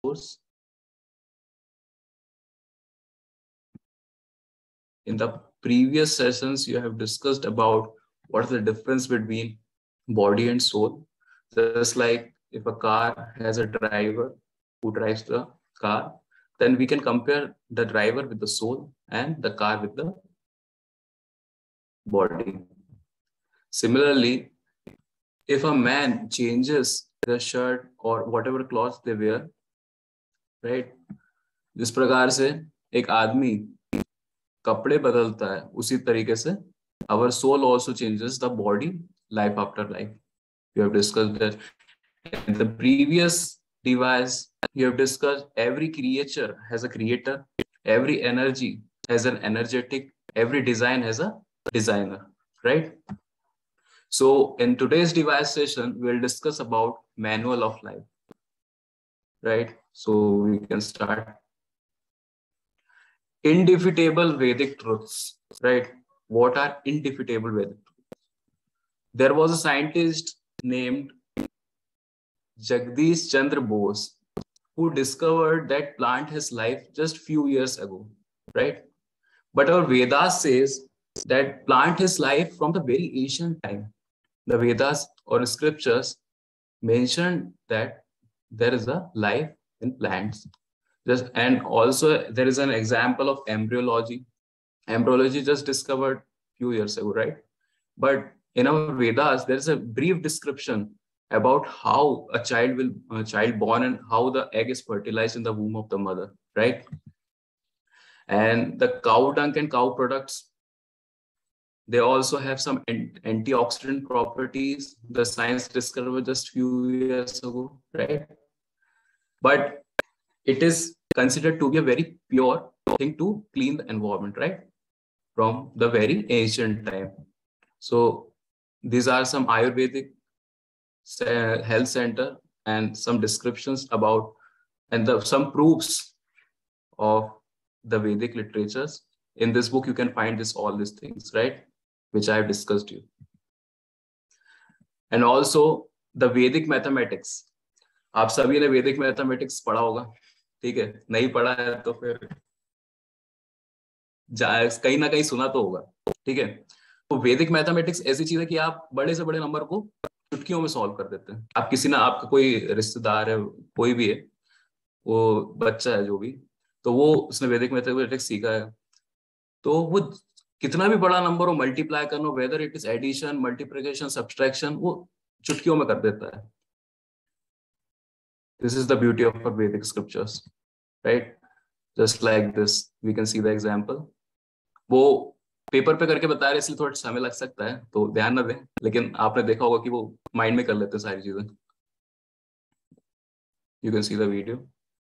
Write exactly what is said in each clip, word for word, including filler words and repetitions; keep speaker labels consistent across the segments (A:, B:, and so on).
A: course. In the previous sessions, you have discussed about what is the difference between body and soul. Just like if a car has a driver who drives the car, then we can compare the driver with the soul and the car with the body. Similarly, if a man changes the shirt or whatever clothes they wear, right? जिस प्रकार से एक आदमी कपड़े बदलता है, उसी तरीके से our soul also changes the body life after life. We have discussed that in the previous device. You have discussed every creature has a creator, every energy has an energetic, every design has a designer, right? So in today's device session, we'll discuss about manual of life, right? So we can start. Indefeatable Vedic truths, right? What are indefeatable Vedic truths? There was a scientist named Jagdish Chandra Bose who discovered that plant has life just few years ago, right? But our Vedas says that plant has life from the very ancient time. The Vedas or scriptures mentioned that there is a life in plants. Just, and also there is an example of embryology. Embryology just discovered few years ago, right? But in our Vedas, there is a brief description about how a child will a child born and how the egg is fertilized in the womb of the mother, right? And the cow dung and cow products, they also have some antioxidant properties. The science discovered just few years ago, right? But it is considered to be a very pure thing to clean the environment, right? From the very ancient time. So these are some Ayurvedic health center and some descriptions about and the, some proofs of the Vedic literatures. In this book, you can find this all these things, right? Which I have discussed you. And also the Vedic mathematics. आप सभी ने Vedic mathematics पढ़ा होगा, ठीक है? नहीं पढ़ा है तो फिर कहीं ना कहीं सुना तो होगा, ठीक है? तो Vedic mathematics ऐसी चीज है कि आप बड़े से बड़े नंबर को चुटकियों में सॉल्व कर देते हैं. आप किसी ना आपका कोई रिश्तेदार है, कोई भी है, वो बच्चा है जो भी, तो वो उसने Vedic mathematics सीखा है, तो वो कितना भी बड़ा नंबर हो मल्टीप्लाई करना, whether it is addition, multiplication, subtraction, वो चुटकियों में कर देता है. This is the beauty of our Vedic scriptures, right? Just like this, we can see the example. वो पेपर पे करके बता रहे इसलिए थोड़ा समय लग सकता है, तो ध्यान न दें, लेकिन आपने देखा होगा कि वो माइंड में कर लेते हैं सारी चीजें. You can see the video.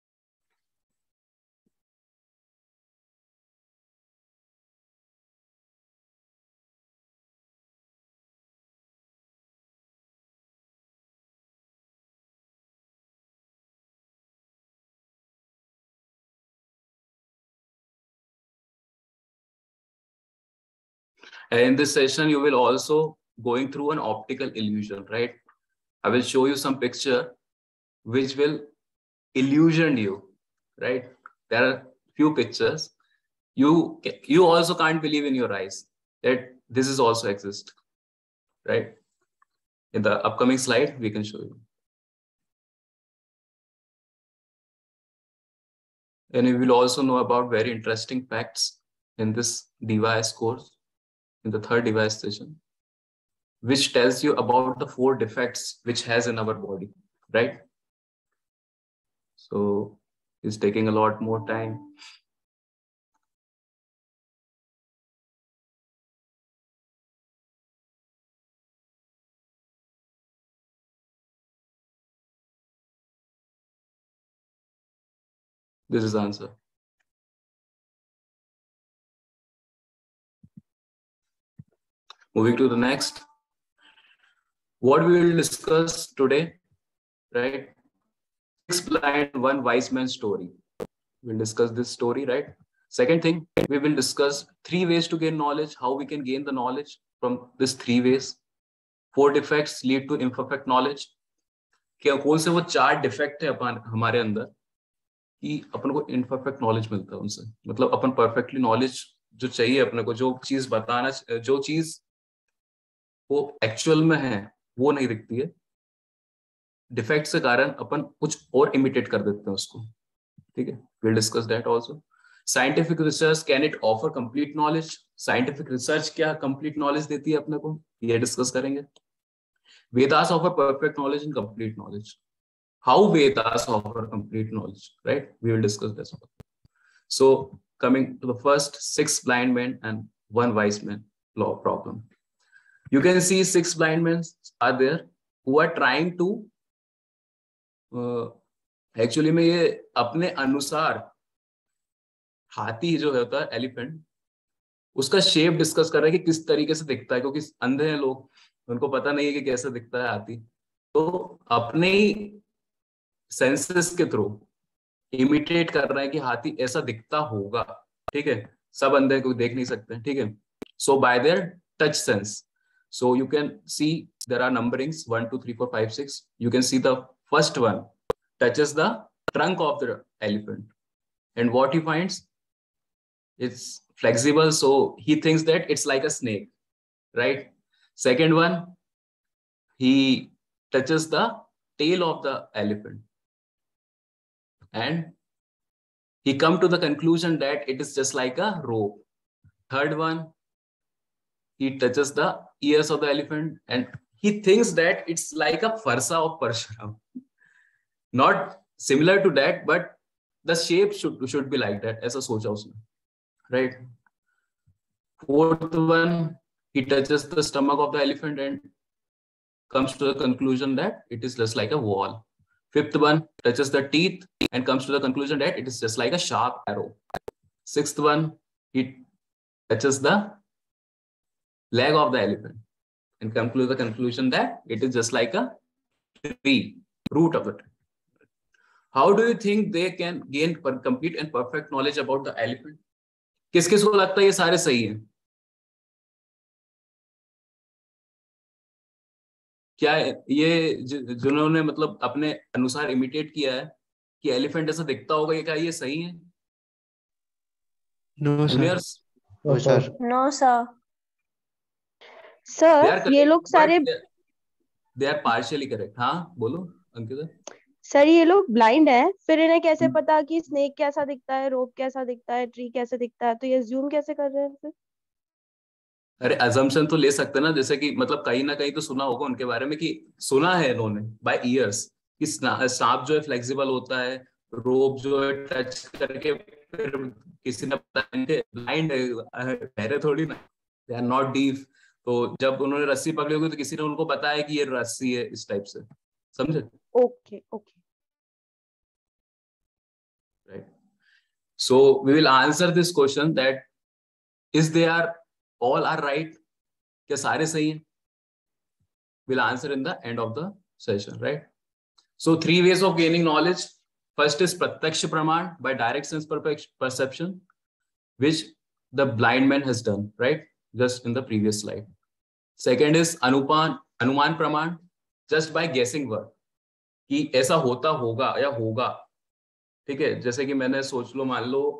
A: And in this session, you will also going through an optical illusion, right? I will show you some picture which will illusion you, right? There are few pictures. You, you also can't believe in your eyes that this is also exist, right? In the upcoming slide, we can show you. And you will also know about very interesting facts in this device course, in the third device session, which tells you about the four defects which has in our body, right? So it's taking a lot more time. This is the answer. Moving to the next. What we will discuss today, right? Six blind, one wise man story. We'll discuss this story, right? Second thing, we will discuss three ways to gain knowledge, how we can gain the knowledge from these three ways. Four defects lead to imperfect knowledge. क्या कौन से वो चार defect है हमारे अंदर कि अपन को इनपरफेक्ट नॉलेज मिलता है उनसे, मतलब अपन परफेक्टली नॉलेज जो चाहिए अपने को, जो चीज बताना, जो चीज वो एक्चुअल में है वो नहीं दिखती है, डिफेक्ट्स के कारण अपन कुछ और इमिटेट कर देते हैं उसको, ठीक है, will discuss that also. Scientific research, can it offer complete knowledge, scientific research क्या कंप्लीट नॉलेज देती है अपने को, ये डिस्कस करेंगे। Vedas offer perfect knowledge and complete knowledge, how Vedas offer complete knowledge, right, we will discuss this. So coming to the first, six blind men and one wise man law problem. You can see six blind men are there who are trying to uh, actually में ये अपने अनुसार हाथी जो होता है elephant, उसका shape discuss कर रहे हैं कि किस तरीके से दिखता है, क्योंकि अंधे हैं लोग, उनको पता नहीं है कि कैसे दिखता है हाथी, तो अपने ही सेंसेस के थ्रू इमिटेट कर रहे हैं कि हाथी ऐसा दिखता होगा, ठीक है, सब अंधे को देख नहीं सकते, ठीक है। So by their touch sense, so you can see there are numberings one two three four five six, you can see the first one touches the trunk of the elephant, and what he finds, it's flexible, so he thinks that it's like a snake, right? Second one, he touches the tail of the elephant, and he come to the conclusion that it is just like a rope. Third one, he touches the ears of the elephant and he thinks that it's like a farsa of Parshuram. Not similar to that, but the shape should should be like that, ऐसा सोचा उसने, right? Fourth one, he touches the stomach of the elephant and comes to the conclusion that it is just like a wall. Fifth one touches the teeth and comes to the conclusion that it is just like a sharp arrow. Sixth one, he touches the leg of the elephant and comes to the conclusion that it is just like a tree, root of the tree. How do you think they can gain complete and perfect knowledge about the elephant? किस किस को लगता है ये सारे सही हैं? क्या ये जिन्होंने मतलब अपने अनुसार इमिटेट किया है कि एलिफेंट ऐसा दिखता होगा, ये क्या ये सही है?
B: No
A: juniors,
B: no sir,
C: no sir. Sir ये लोग सारे
A: दे आर पार्शियली करेक्ट। हाँ बोलो अंकिता।
C: सर ये लोग ब्लाइंड है, फिर इन्हें कैसे पता कि स्नेक कैसा दिखता है, रोप कैसा दिखता है, ट्री कैसे दिखता है, तो ये अज्यूम कैसे कर रहे हैं फिर?
A: अरे अजम्पशन तो ले सकते ना, जैसे कि मतलब कहीं ना कहीं तो सुना होगा उनके बारे में, कि सुना है इन्होंने बाय ईयर्स कि सांप जो है फ्लेक्सिबल होता है, रोप जो है टच करके, फिर किसी ने पता ब्लाइंड है थोड़ी ना, दे आर नॉट डीफ, तो जब उन्होंने रस्सी पकड़ी होगी तो किसी ने उनको बताया कि ये रस्सी है, इस टाइप से, समझे?
C: Okay okay,
A: right. So we will answer this question that is they are all are right, क्या सारे सही हैं? Will answer in the end of the session, right? So three ways of gaining knowledge. First is pratyaksha pramana by direct sense perception, which the blind man has done, right, just in the previous slide. Second is अनुपान anumana pramana, just by guessing word, कि ऐसा होता होगा या होगा, ठीक है, जैसे कि मैंने सोच लो, मान लो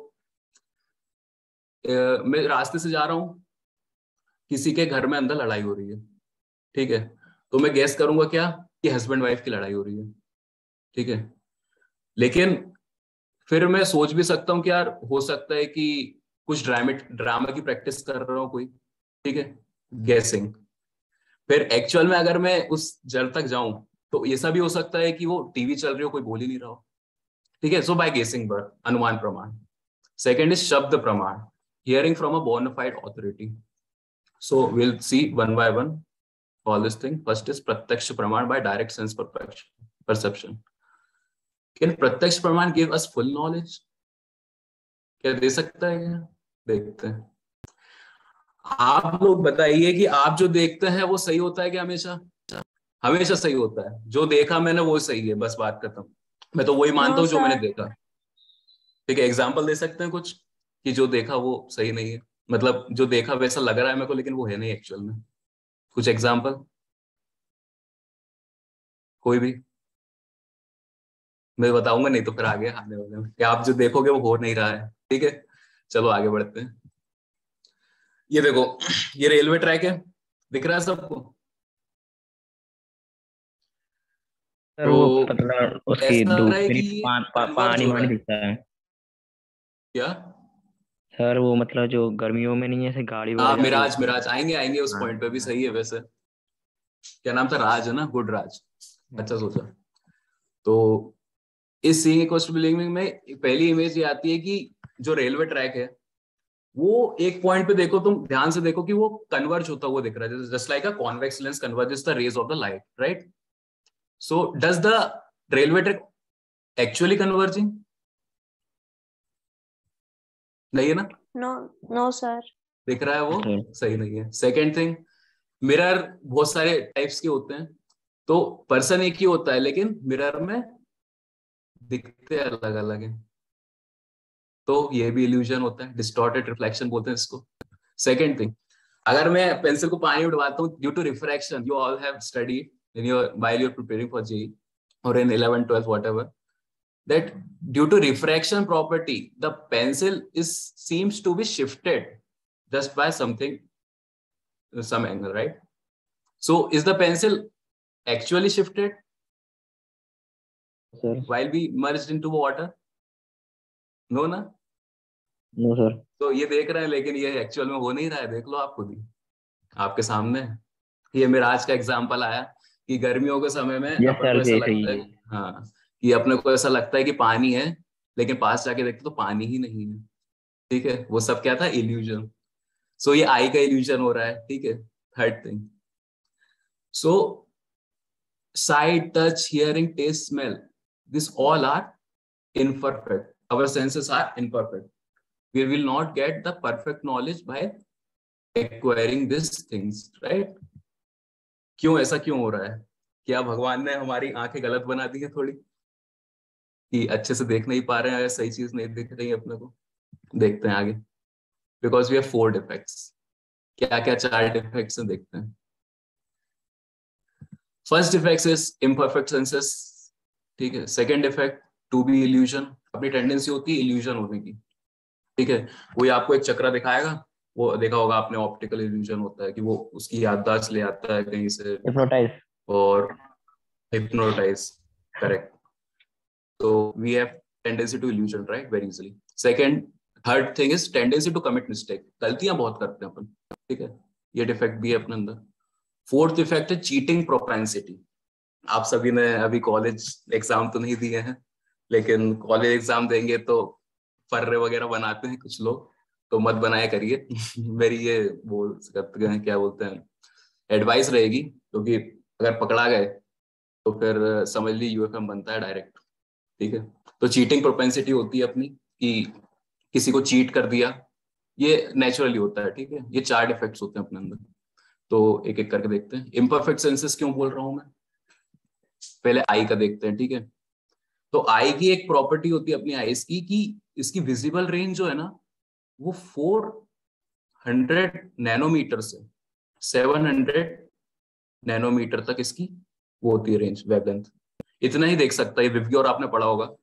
A: मैं रास्ते से जा रहा हूं, किसी के घर में अंदर लड़ाई हो रही है, ठीक है, तो मैं गैस करूंगा क्या कि हस्बैंड वाइफ की लड़ाई हो रही है, ठीक है, लेकिन फिर मैं सोच भी सकता हूँ कि यार हो सकता है कि कुछ ड्रामेट ड्रामा की प्रैक्टिस कर रहा हूँ कोई, ठीक है, गैसिंग। फिर एक्चुअल में अगर मैं उस जड़ तक जाऊं तो ऐसा भी हो सकता है कि वो टीवी चल रही हो, कोई बोल ही नहीं रहा हो, ठीक है, सो बाय गेसिंग वर्ड, अनुमान प्रमाण. सेकेंड इज शब्द प्रमाण, hearing from a bonafide authority. So will see one by one all this thing. First is pratyaksha pramana by direct sense perception. Can pratyaksha pramana give us full knowledge? क्या दे सकता है क्या? देखते हैं. आप लोग बताइए कि आप जो देखते हैं वो सही होता है क्या? हमेशा हमेशा सही होता है? जो देखा मैंने वो सही है, बस बात खत्म. मैं तो वही मानता हूँ जो मैंने देखा. ठीक है, एग्जाम्पल दे सकते हैं कुछ कि जो देखा वो सही नहीं है, मतलब जो देखा वैसा लग रहा है मेरे को लेकिन वो है नहीं एक्चुअल में. कुछ एग्जाम्पल कोई भी? मैं बताऊंगा नहीं तो फिर आगे आने वाले में कि आप जो देखोगे वो हो नहीं रहा है। ठीक है, चलो आगे बढ़ते हैं। ये देखो, ये रेलवे ट्रैक है, दिख रहा है सबको?
B: सर
A: तो
B: वो पतला, उसकी
A: ऐसा
B: धूप
A: है
B: भी
A: कि
B: नहीं,
A: ये
B: पा, पा,
A: कन्वर्ज
B: पानी
A: हो रहा
B: वानी
A: है।
B: दिखता है।
A: क्या?
B: सर वो मतलब जो गर्मियों में नहीं, ऐसे गाड़ी
A: हाँ,
B: वगैरह जा रही
A: मिराज,
B: होती है।
A: मिराज आएंगे आएंगे उस
B: हाँ
A: पॉइंट पे भी,
B: हाँ
A: सही है वैसे। क्या नाम था, राज है ना, गुड राज।
B: हाँ।
A: अच्छा सोचा। तो इस सीइंग इक्वल्स टू बिलीविंग में पहली इमेज ये आती है कि जो रेलवे ट्रैक है वो एक पॉइंट पे देखो, तुम ध्यान से देखो कि वो कन्वर्ज होता हुआ दिख रहा है, just like a convex lens converges the rays of the light, right? So does the railway track actually converging? नहीं है ना?
C: No, no sir.
A: दिख रहा है वो,
B: सर
A: सही नहीं है। सेकेंड थिंग, मिरर बहुत सारे टाइप्स के होते हैं, तो पर्सन एक ही होता है लेकिन मिरर में दिखते अलग अलग हैं, तो ये भी इल्यूजन होता है, डिस्टॉर्टेड रिफ्लेक्शन बोलते हैं इसको। सेकेंड थिंग, अगर मैं पेंसिल को पानी में डुबाता हूँ due to refraction, you all have studied in your while you are preparing for JEE और in eleven twelve whatever, that due to refraction property the pencil is seems to be shifted just by something, some angle, right? So is the pencil actually shifted
B: sir
A: while we merged into water? No ना?
B: No sir.
A: तो ये देख रहे हैं लेकिन ये actual में हो नहीं रहा है, देख लो आप खुद ही, आपके सामने है। ये मेरा आज का एग्जाम्पल आया कि गर्मियों के समय में
B: यस
A: अपन को
B: सर,
A: ऐसा
B: जैसे
A: लगता है,
B: ही।
A: हाँ, कि अपने को ऐसा लगता है कि पानी है, लेकिन पास जाके देखते तो पानी ही नहीं है। ठीक है, वो सब क्या था, इल्यूजन। सो ये आई का इल्यूजन हो रहा है। ठीक है, third thing, so sight, touch, hearing, taste, smell, these all are imperfect. Our senses are imperfect. We will not get the perfect knowledge by acquiring these things, right? क्यों ऐसा क्यों हो रहा है? क्या भगवान ने हमारी आंखें गलत बना दी है थोड़ी, कि अच्छे से देख नहीं पा रहे हैं, सही चीज नहीं दिख रही है अपने को? देखते हैं आगे। Because we have four defects. क्या क्या चार डिफेक्ट्स हैं, देखते हैं। First defect is imperfect senses. ठीक है। Second defect, to be illusion, अपनी टेंडेंसी होती है इल्यूजन होने की। ठीक है, कोई आपको एक चक्रा दिखाएगा, वो देखा होगा आपने, ऑप्टिकल इल्यूजन होता है कि वो उसकी याददाश्त ले आता है कहीं से,
B: हिप्नोटाइज।
A: और हिप्नोटाइज, करेक्ट। तो we have tendency to illusion, right, very easily. Second, third thing is tendency to commit mistake, गलतियां बहुत करते हैं अपन। ठीक है, ये डिफेक्ट भी है अपने अंदर। फोर्थ इफेक्ट है चीटिंग प्रोपेंसिटी। आप सभी ने अभी कॉलेज एग्जाम तो नहीं दिए हैं, लेकिन कॉलेज एग्जाम देंगे तो फर्रे वगैरह बनाते हैं कुछ लोग, तो मत बनाया करिए। मेरी ये बोल सकते हैं, क्या बोलते हैं, एडवाइस रहेगी, क्योंकि अगर पकड़ा गए तो फिर समझ ली यूएफएम बनता है डायरेक्ट। ठीक है, तो चीटिंग प्रोपेंसिटी होती है अपनी, कि किसी को चीट कर दिया, ये नेचुरली होता है। ठीक है, ये चार डिफेक्ट्स होते हैं अपने अंदर, तो एक एक करके देखते हैं। इम्परफेक्ट सेंसेस क्यों बोल रहा हूं मैं, पहले आई का देखते हैं। ठीक है, तो आई की एक प्रॉपर्टी होती है अपनी आईज की, कि इसकी विजिबल रेंज जो है ना, वो फोर हंड्रेड नैनोमीटर से सेवन हंड्रेड नैनोमीटर तक इसकी वो होती है रेंज, वेवलेंथ। इतना ही देख सकता है विवगी, और आपने पढ़ा होगा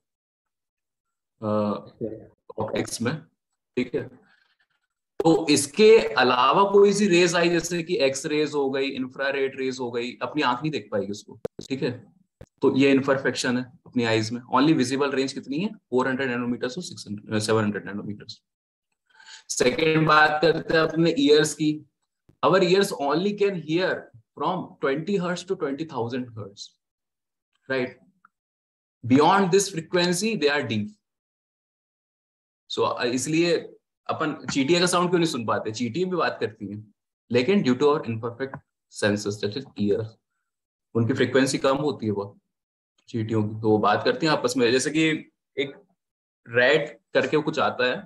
A: ऑप्टिक्स में। ठीक है, तो इसके अलावा कोई सी रेज आई, जैसे कि एक्स रेज हो गई, इंफ्रारेड रेज हो गई, अपनी आंख नहीं देख पाएगी उसको। ठीक है, तो ये इन्परफेक्शन है अपनी आईज में। ओनली विजिबल रेंज कितनी है, फोर हंड्रेड नैनोमीटर से six hundred seven hundred nanometer. Second बात करते हैं अपने ईयर्स की। Our ears only can hear from twenty hertz to twenty thousand hertz, right? Beyond this frequency they are deep. So इसलिए अपन चीटिया का साउंड क्यों नहीं सुन पाते, चीटियां भी बात करती हैं, लेकिन due to our imperfect senses that is ear, उनकी फ्रीक्वेंसी कम होती है बहुत चीटियों की, तो वो बात करती हैं आपस में। जैसे कि एक रैट करके कुछ आता है,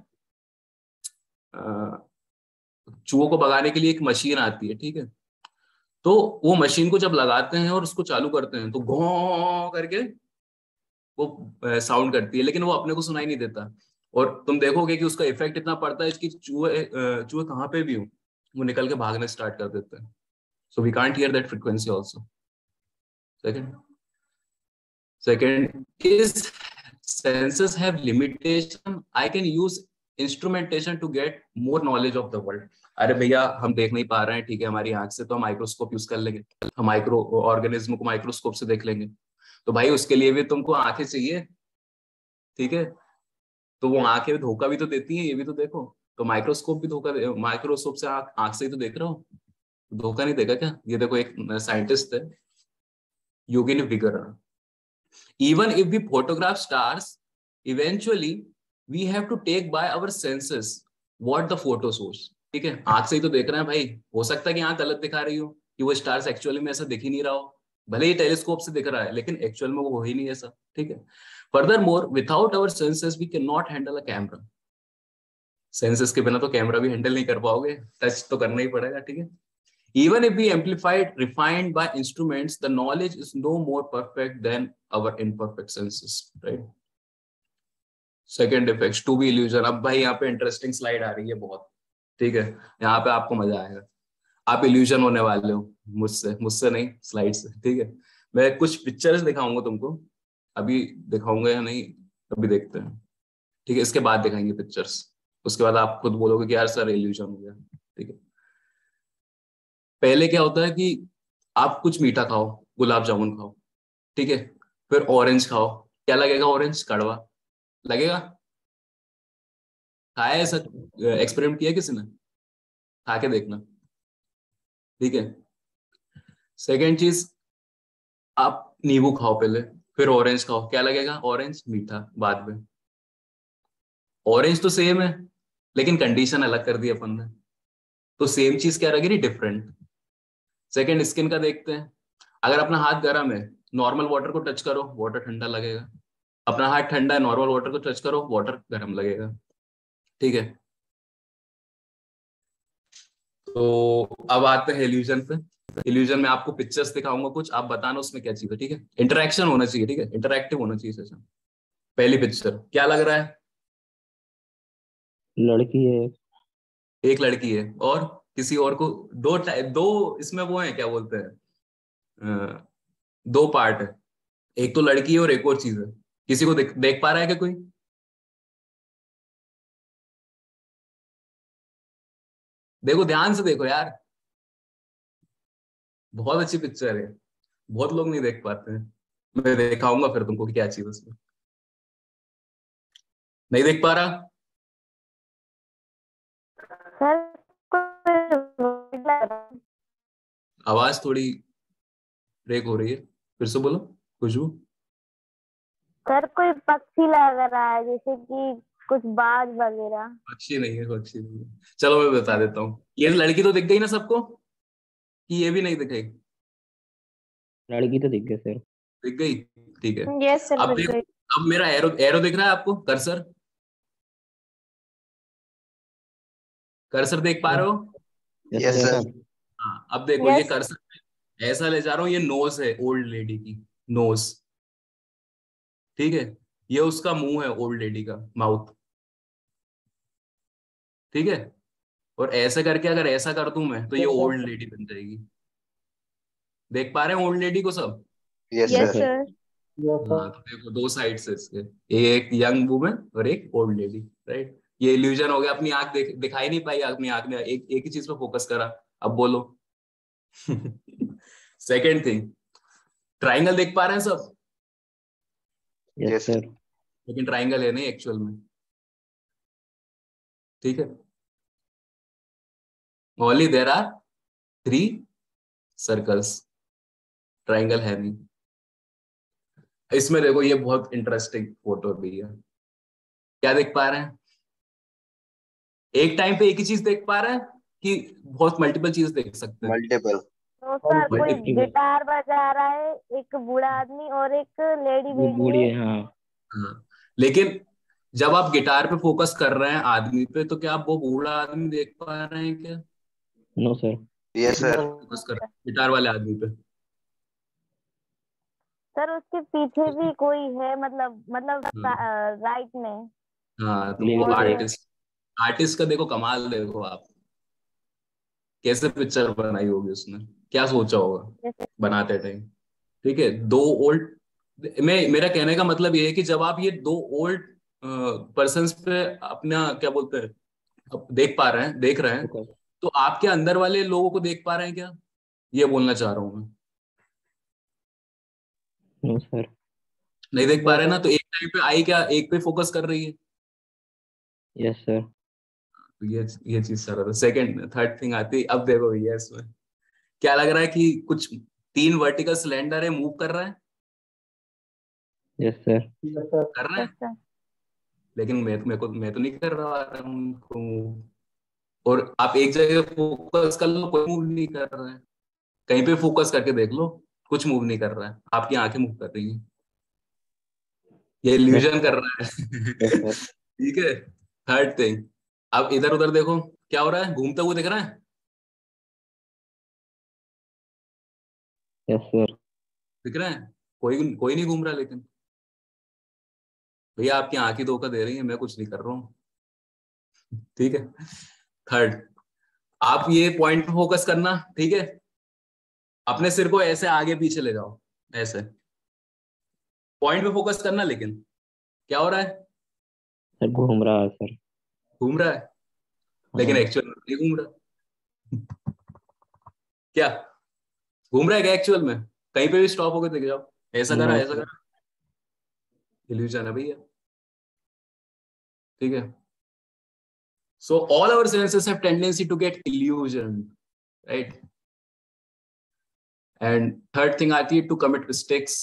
A: चूहों को भगाने के लिए एक मशीन आती है। ठीक है, तो वो मशीन को जब लगाते हैं और उसको चालू करते हैं तो घों करके वो साउंड करती है, लेकिन वो अपने को सुनाई नहीं देता। और तुम देखोगे कि उसका इफेक्ट इतना पड़ता है कि चूहे चूहे कहाँ पे भी हो, वो निकल के भागने स्टार्ट कर देते हैं। So we can't hear that frequency also. Second Second is senses have limitation. I can use instrumentation to get more knowledge of the world. अरे भैया हम देख नहीं पा रहे हैं, ठीक है, हमारी आंख से, तो हम माइक्रोस्कोप यूज कर लेंगे, हम माइक्रो ऑर्गेनिज्म को माइक्रोस्कोप से देख लेंगे। तो भाई उसके लिए भी तुमको आंखें चाहिए, ठीक है, तो वो आंखें धोखा भी तो देती हैं, ये भी तो देखो। तो माइक्रोस्कोप भी धोखा, माइक्रोस्कोप से आंख आंख से ही तो देख रहे हो, धोखा नहीं देगा क्या? ये देखो एक साइंटिस्ट है, योगिन विगरा, even if we photograph stars, eventually we have to take by our senses what the photo shows, ठीक है, आंख से ही तो देख रहे हैं भाई। हो सकता है कि आंख गलत दिखा रही हो, कि वो स्टार्स एक्चुअली में ऐसा दिख ही नहीं रहा हो, भले ही टेलीस्कोप से दिख रहा है, लेकिन एक्चुअल में वो हो ही नहीं ऐसा, ठीक है। Furthermore without our senses we can not handle a camera. Senses के बिना तो कैमरा भी हैंडल नहीं कर पाओगे, टच तो करना ही पड़ेगा, ठीक है। Even if we amplified, refined by instruments, the knowledge is no more perfect than our imperfect senses, right? Second effects, to be illusion. अब भाई यहाँ पे इंटरेस्टिंग स्लाइड आ रही है बहुत, ठीक है, यहाँ पे आपको मजा आएगा। आप इल्यूजन होने वाले हो मुझसे, मुझसे नहीं, स्लाइड से, ठीक है। मैं कुछ पिक्चर्स दिखाऊंगा तुमको, अभी दिखाऊंगा या नहीं अभी देखते हैं, ठीक है, इसके बाद दिखाएंगे पिक्चर्स, उसके बाद आप खुद बोलोगे कि यार सर इल्यूजन हो गया, ठीक है। पहले क्या होता है कि आप कुछ मीठा खाओ, गुलाब जामुन खाओ, ठीक है, फिर ऑरेंज खाओ, क्या लगेगा? ऑरेंज कड़वा लगेगा। खाया ऐसा, एक्सपेरिमेंट किया किसी ने? खा के देखना, ठीक है। सेकेंड चीज, आप नींबू खाओ पहले, फिर ऑरेंज खाओ, क्या लगेगा? ऑरेंज मीठा बाद में। ऑरेंज तो सेम है, लेकिन कंडीशन अलग कर दी अपन ने, तो सेम चीज क्या लगेगी? डिफरेंट। सेकेंड, स्किन का देखते हैं। अगर अपना हाथ गर्म है, नॉर्मल वाटर को टच करो, वाटर ठंडा लगेगा। अपना हाथ ठंडा है, नॉर्मल वाटर को टच करो, वाटर गर्म लगेगा, ठीक है। तो अब आते हैं इल्यूजन पे। इल्यूजन में आपको पिक्चर्स दिखाऊंगा कुछ, आप बताना उसमें क्या चीज है, ठीक है। इंटरेक्शन होना चाहिए, ठीक है, इंटरेक्टिव होना चाहिए सेशन। पहली पिक्चर क्या लग रहा है?
B: लड़की है,
A: एक लड़की है, और किसी और को, दो दो इसमें वो है, क्या बोलते हैं, अ, दो पार्ट है, एक तो लड़की है और एक और चीज है। किसी को देख, देख पा रहा है क्या कोई? देखो, ध्यान से देखो यार, बहुत अच्छी पिक्चर है, बहुत लोग नहीं देख पाते हैं। मैं दिखाऊंगा फिर तुमको कि क्या चीज उसमें। नहीं देख पा रहा? आवाज थोड़ी ब्रेक हो रही है, फिर से बोलो खुशबू।
D: सर कोई पक्षी लग रहा है, जैसे कि कुछ बाज वगैरह।
A: पक्षी नहीं है, पक्षी नहीं है। चलो मैं बता देता हूँ, ये लड़की तो दिख गई ना सबको, कि ये भी नहीं दिखाई?
B: लड़की तो दिख गई सर।
A: दिख गई, ठीक है।
C: यस सर,
A: अब
C: दिख
A: देखो,
C: गई।
A: अब मेरा एरो एरो दिख रहा है आपको? कर्सर, कर्सर देख पा रहे हो?
B: Yes sir.
A: हाँ, अब देखो ये
C: यस।
A: कर्सर ऐसा ले जा रहा हूँ, ये नोज है ओल्ड लेडी की, नोज, ठीक है। ये उसका मुंह है, ओल्ड लेडी का माउथ, ठीक है। और ऐसे करके अगर ऐसा कर दूं मैं, तो ये ओल्ड लेडी बन जाएगी। देख पा रहे हैं ओल्ड लेडी को सब?
C: Yes sir.
A: हाँ, तो देखो दो साइड से इसके, एक यंग वुमन और एक ओल्ड लेडी, राइट। ये इल्यूजन हो गया, अपनी आंख देख दिखाई नहीं पाई, अपनी आंख ने एक एक ही चीज पे फोकस करा। अब बोलो। सेकेंड थिंग, ट्राइंगल देख पा रहे हैं सब?
B: Yes sir.
A: लेकिन ट्राइंगल है नहीं एक्चुअल में, ठीक है। Only there are three circles, triangle है नहीं। इसमें देखो, ये बहुत इंटरेस्टिंग फोटो भी है। क्या देख पा रहे हैं? एक टाइम पे एक ही चीज देख पा रहे हैं, कि बहुत मल्टीपल चीज देख सकते हैं?
E: मल्टीपल।
D: तो सर कोई
A: Multiple.
D: गिटार बजा रहा है, एक बूढ़ा आदमी और एक लेडी
B: वो
D: बैठी
B: बूढ़ी
D: है।
B: है, हाँ।
A: हाँ, लेकिन जब आप गिटार पे फोकस कर रहे हैं आदमी पे, तो क्या आप वो बूढ़ा आदमी देख पा रहे हैं क्या?
B: No sir.
E: Yes sir.
A: Focus कर गिटार वाले आदमी पे।
D: सर उसके पीछे भी कोई है, मतलब मतलब
A: हाँ,
D: राइट में।
A: हाँ, तो वो
B: लीला
D: और
A: आर्टिस्ट, आर्टिस्ट का देखो कमाल, देखो आप कैसे पिक्चर बनाई होगी उसने, क्या सोचा होगा
D: जैसे
A: बनाते टाइम, ठीक है। दो ओल्ड, मैं मेरा कहने का मतलब ये है कि जब आप ये दो ओल्ड पर्सन पे अपना क्या बोलते हैं अब देख पा रहे हैं देख रहे हैं,
B: फोकस।
A: तो आपके अंदर वाले लोगों को देख पा रहे हैं क्या? ये बोलना चाह रहा हूँ मैं।
B: No sir.
A: नहीं देख पा रहे ना, तो एक टाइम पे आई क्या एक पे फोकस कर रही है।
B: Yes sir.
A: तो ये ये चीज सर, सेकंड थर्ड थिंग आती है अब देखो भैया, इसमें क्या लग रहा है कि कुछ तीन वर्टिकल सिलेंडर है, मूव कर रहा है,
B: यस सर।
A: कर रहे
C: यस
A: हैं,
C: सर।
A: लेकिन मैं मेरे को मैं तो नहीं कर रहा हूँ उनको move। और आप एक जगह फोकस कर लो, कोई मूव नहीं कर रहा है। कहीं पे फोकस करके देख लो, कुछ मूव नहीं कर रहा है, आपकी आंखें मूव कर रही हैं, ये
B: यस
A: इल्यूजन कर रहा है।
B: सर।
A: ठीक है। थर्ड थिंग, अब इधर उधर देखो क्या हो रहा है, घूमता हुआ दिख रहा है,
B: यस सर।
A: दिख रहा है, कोई कोई नहीं घूम रहा, लेकिन भैया आपकी आंखें धोखा दे रही है, मैं कुछ नहीं कर रहा हूँ। ठीक है। थर्ड, आप ये पॉइंट पे फोकस करना, ठीक है, अपने सिर को ऐसे आगे पीछे ले जाओ, ऐसे पॉइंट पे फोकस करना, लेकिन क्या हो रहा है,
B: सर घूम रहा है सर।
A: घूम रहा है, लेकिन
B: हाँ।
A: एक्चुअल में नहीं घूम रहा। क्या घूम रहा है क्या एक्चुअल में? कहीं पे भी स्टॉप होकर देख जाओ, ऐसा करा
B: नो
A: ऐसा
B: सर।
A: करा, इल्यूजन है भैया। ठीक है। So all our senses have tendency to get illusion, right. And third thing आती है to commit mistakes.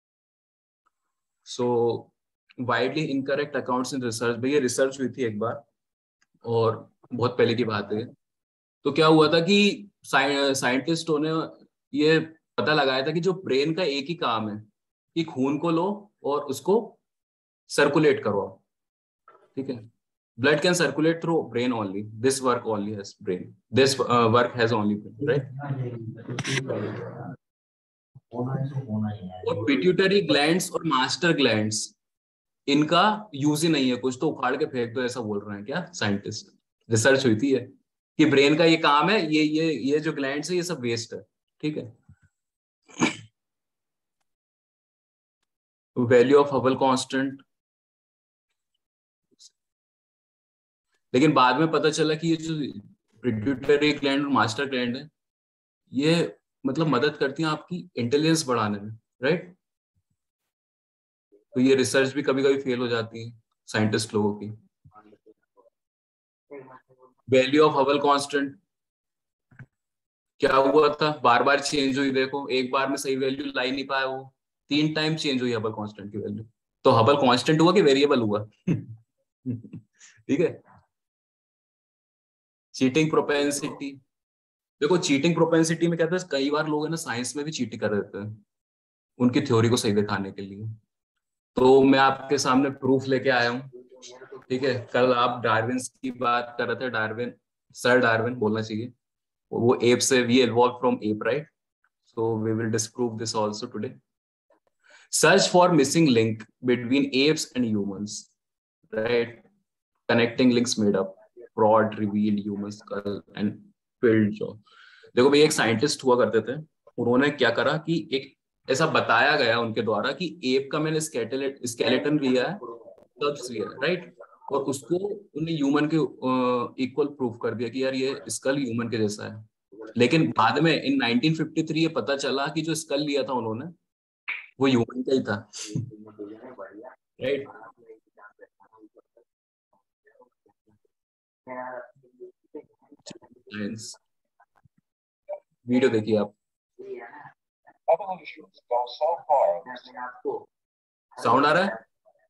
A: So widely incorrect accounts in research, भैया रिसर्च हुई थी एक बार, और बहुत पहले की बात है। तो क्या हुआ था कि साइंटिस्टों ने ये पता लगाया था कि जो ब्रेन का एक ही काम है कि खून को लो और उसको सर्कुलेट करवाओ, ठीक है। Blood can circulate through brain only, this work only has brain, this work has only brain, right. और पिट्यूटरी ग्लैंड्स और मास्टर ग्लैंड्स, इनका यूज ही नहीं है, कुछ तो उखाड़ के फेंक दो, ऐसा बोल रहे हैं क्या साइंटिस्ट। रिसर्च हुई थी ये कि ब्रेन का ये काम है, ये ये ये जो ग्लैंड्स है ये सब वेस्ट है, ठीक है। वैल्यू ऑफ हबल कांस्टेंट, लेकिन बाद में पता चला कि ये जो पिट्यूटरी ग्लैंड और मास्टर ग्लैंड है, ये मतलब मदद करती हैं आपकी इंटेलिजेंस बढ़ाने में, राइट। तो ये रिसर्च भी कभी कभी फेल हो जाती है साइंटिस्ट लोगों की। वैल्यू ऑफ हबल कांस्टेंट, क्या हुआ था, बार बार चेंज हुई, देखो एक बार में सही वैल्यू ला ही नहीं पाया वो, तीन टाइम चेंज हुई हबल कांस्टेंट की वैल्यू। तो हबल कांस्टेंट हुआ कि वेरिएबल हुआ? ठीक है। चीटिंग प्रोपेंसिटी, देखो चीटिंग प्रोपेंसिटी में क्या था, कई बार लोग है ना साइंस में भी चीटिंग कर देते हैं उनकी थ्योरी को सही दिखाने के लिए। तो मैं आपके सामने प्रूफ लेके आया हूँ, ठीक है। कल आप डार्विन की बात कर रहे थे, डार्विन, सर डार्विन बोलना चाहिए, वो एप से, we evolve from ape, right. So we will disprove this also today. Search for missing link between apes and humans, right? Connecting links made up. Fraud revealed human skull and filled jaw. देखो भाई, एक scientist हुआ करते थे, उन्होंने क्या करा कि एक ऐसा बताया गया उनके द्वारा कि एप का मैंने स्केलेट स्केलेटन लिया है, स्कल्प्स लिया है, राइट। और उसको उन्हें ह्यूमन के इक्वल प्रूफ कर दिया कि यार ये स्कल ह्यूमन के जैसा है। लेकिन बाद में इन नाइनटीन फिफ्टी थ्री ये पता चला कि जो स्कल लिया था उन्होंने वो ह्यूमन का ही था, राइट। वीडियो देखिए आप, साउंड आ रहा है?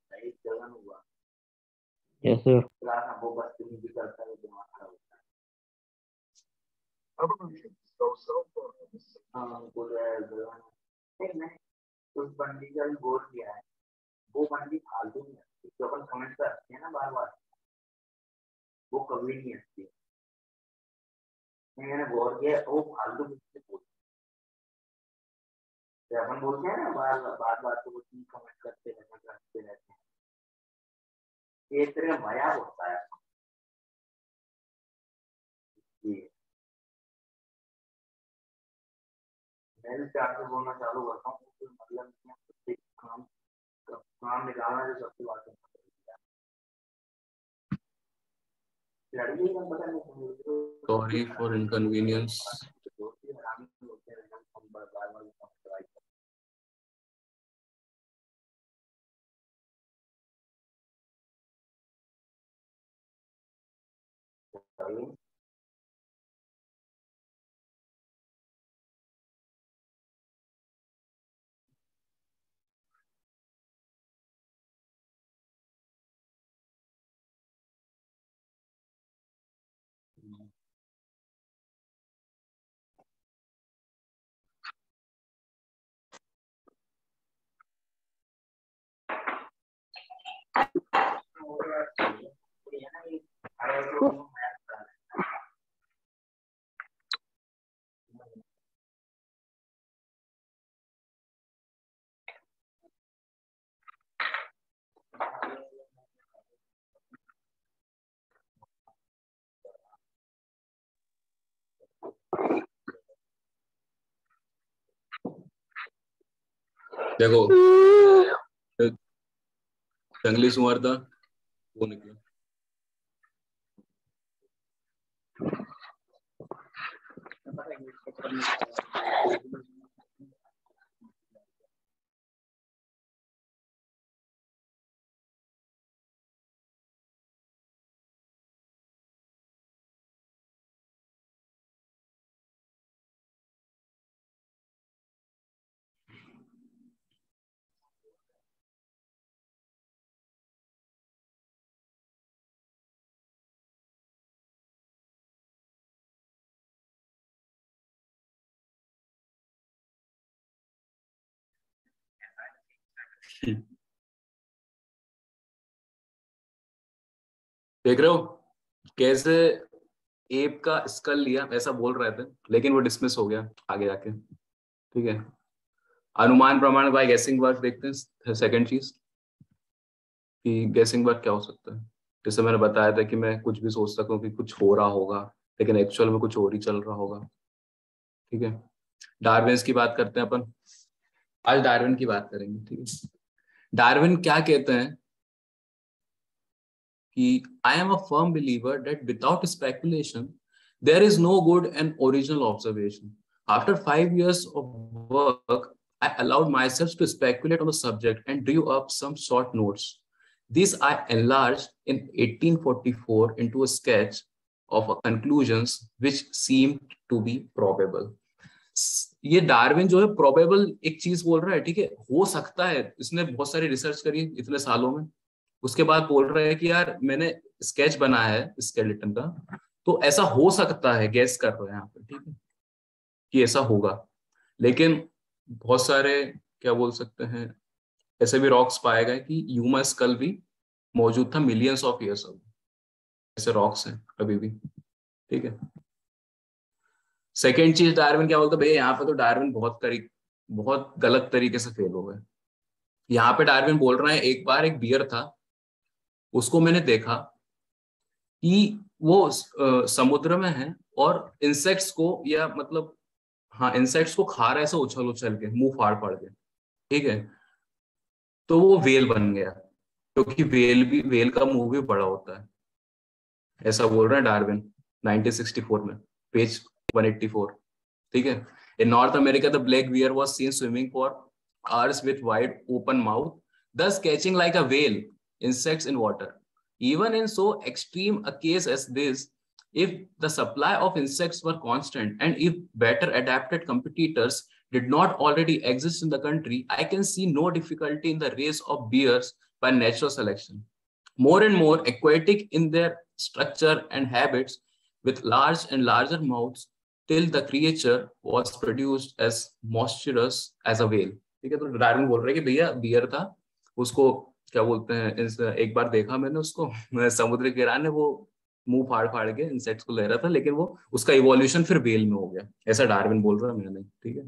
B: Yes sir.
E: उस बंदी का भी गौर किया है, वो बंदी फालतू नहीं हंसती, जो अपन कमेंट पे हंसते हैं ना बार बार, वो कभी नहीं हंसती। मैंने गौर किया वो फालतू किससे बोलती है, अपन बोलते हैं ना बार बार बार तो वो चीज कमेंट करते रहते हंसते रहते हैं, ये एक तरह का मजाक होता है। मैं भी प्यार से बोलना चालू करता हूँ, कोई मतलब नहीं है, काम नाम निकालना जो सबसे बात है लड़की का पता नहीं
A: सॉरी फॉर इनकन्वीनियंस।
E: दोस्ती हरामी होते हैं हम बार बार बार ट्राई
A: देखो जंगली सुअर था वो निकला। देख रहे हो कैसे एप का स्कल लिया, ऐसा बोल रहे थे लेकिन वो डिसमिस हो गया आगे जाके। ठीक है, अनुमान प्रमाण बाय गेसिंग वर्क देखते हैं। सेकंड चीज कि गेसिंग वर्क क्या हो सकता है। जैसे मैंने बताया था कि मैं कुछ भी सोच सकता हूँ कि कुछ हो रहा होगा लेकिन एक्चुअल में कुछ और ही चल रहा होगा। ठीक है, डार्विन की बात करते हैं अपन, आज डार्विन की बात करेंगे। ठीक है, डार्विन क्या कहते हैं कि I am a firm believer that without speculation there is no good and original observation. After five years of work, I allowed myself to speculate on the subject and drew up some short notes. These I enlarged in eighteen forty-four into a sketch of conclusions which seemed to be probable. ये Darwin जो है probable एक चीज बोल रहा है। ठीक है, हो सकता है, इसने बहुत सारी रिसर्च करी इतने सालों में, उसके बाद बोल रहा है कि यार मैंने स्केच बनाया है स्केलेटन का तो ऐसा हो सकता है, गैस कर रहे हैं यहाँ पे। ठीक है, कि ऐसा होगा। लेकिन बहुत सारे क्या बोल सकते हैं ऐसे भी रॉक्स पाए गए कि ह्यूमन स्कल भी मौजूद था मिलियंस ऑफ ईयर्स अगो। ऐसे रॉक्स हैं अभी भी। ठीक है, सेकेंड चीज डार्विन क्या बोलता है, भैया यहाँ पे तो डार्विन बहुत करीब बहुत गलत तरीके से फेल हो गए। यहाँ पे डार्विन बोल रहे हैं एक बार एक बियर था, उसको मैंने देखा कि वो आ, समुद्र में है और इंसेक्ट्स को या मतलब हाँ इंसेक्ट्स को खा रहा है ऐसे उछल उछल के, मुंह फाड़ फाड़ के। ठीक है, तो वो वेल बन गया क्योंकि वेल भी वेल का मुंह भी बड़ा होता है, ऐसा बोल रहे हैं डार्विन नाइनटीन सिक्सटी फोर में, पेज वन एटी फोर। ठीक है, in North America the black bear was seen swimming for hours with wide open mouth thus catching like a whale insects in water. Even in so extreme a case as this, if the supply of insects were constant and if better adapted competitors did not already exist in the country, I can see no difficulty in the race of bears by natural selection. More and more aquatic in their structure and habits, with large and larger mouths, till the creature was produced as monstrous as a whale. ठीक है, तो Darwin बोल रहे हैं कि भैया beer था, उसको क्या बोलते हैं, एक बार देखा मैंने उसको समुद्र के किनारे, वो मुंह फाड़ फाड़ के इंसेक्ट्स को ले रहा था लेकिन वो उसका इवोल्यूशन फिर वेल में हो गया, ऐसा डार्विन बोल रहा है, मैंने। ठीक है,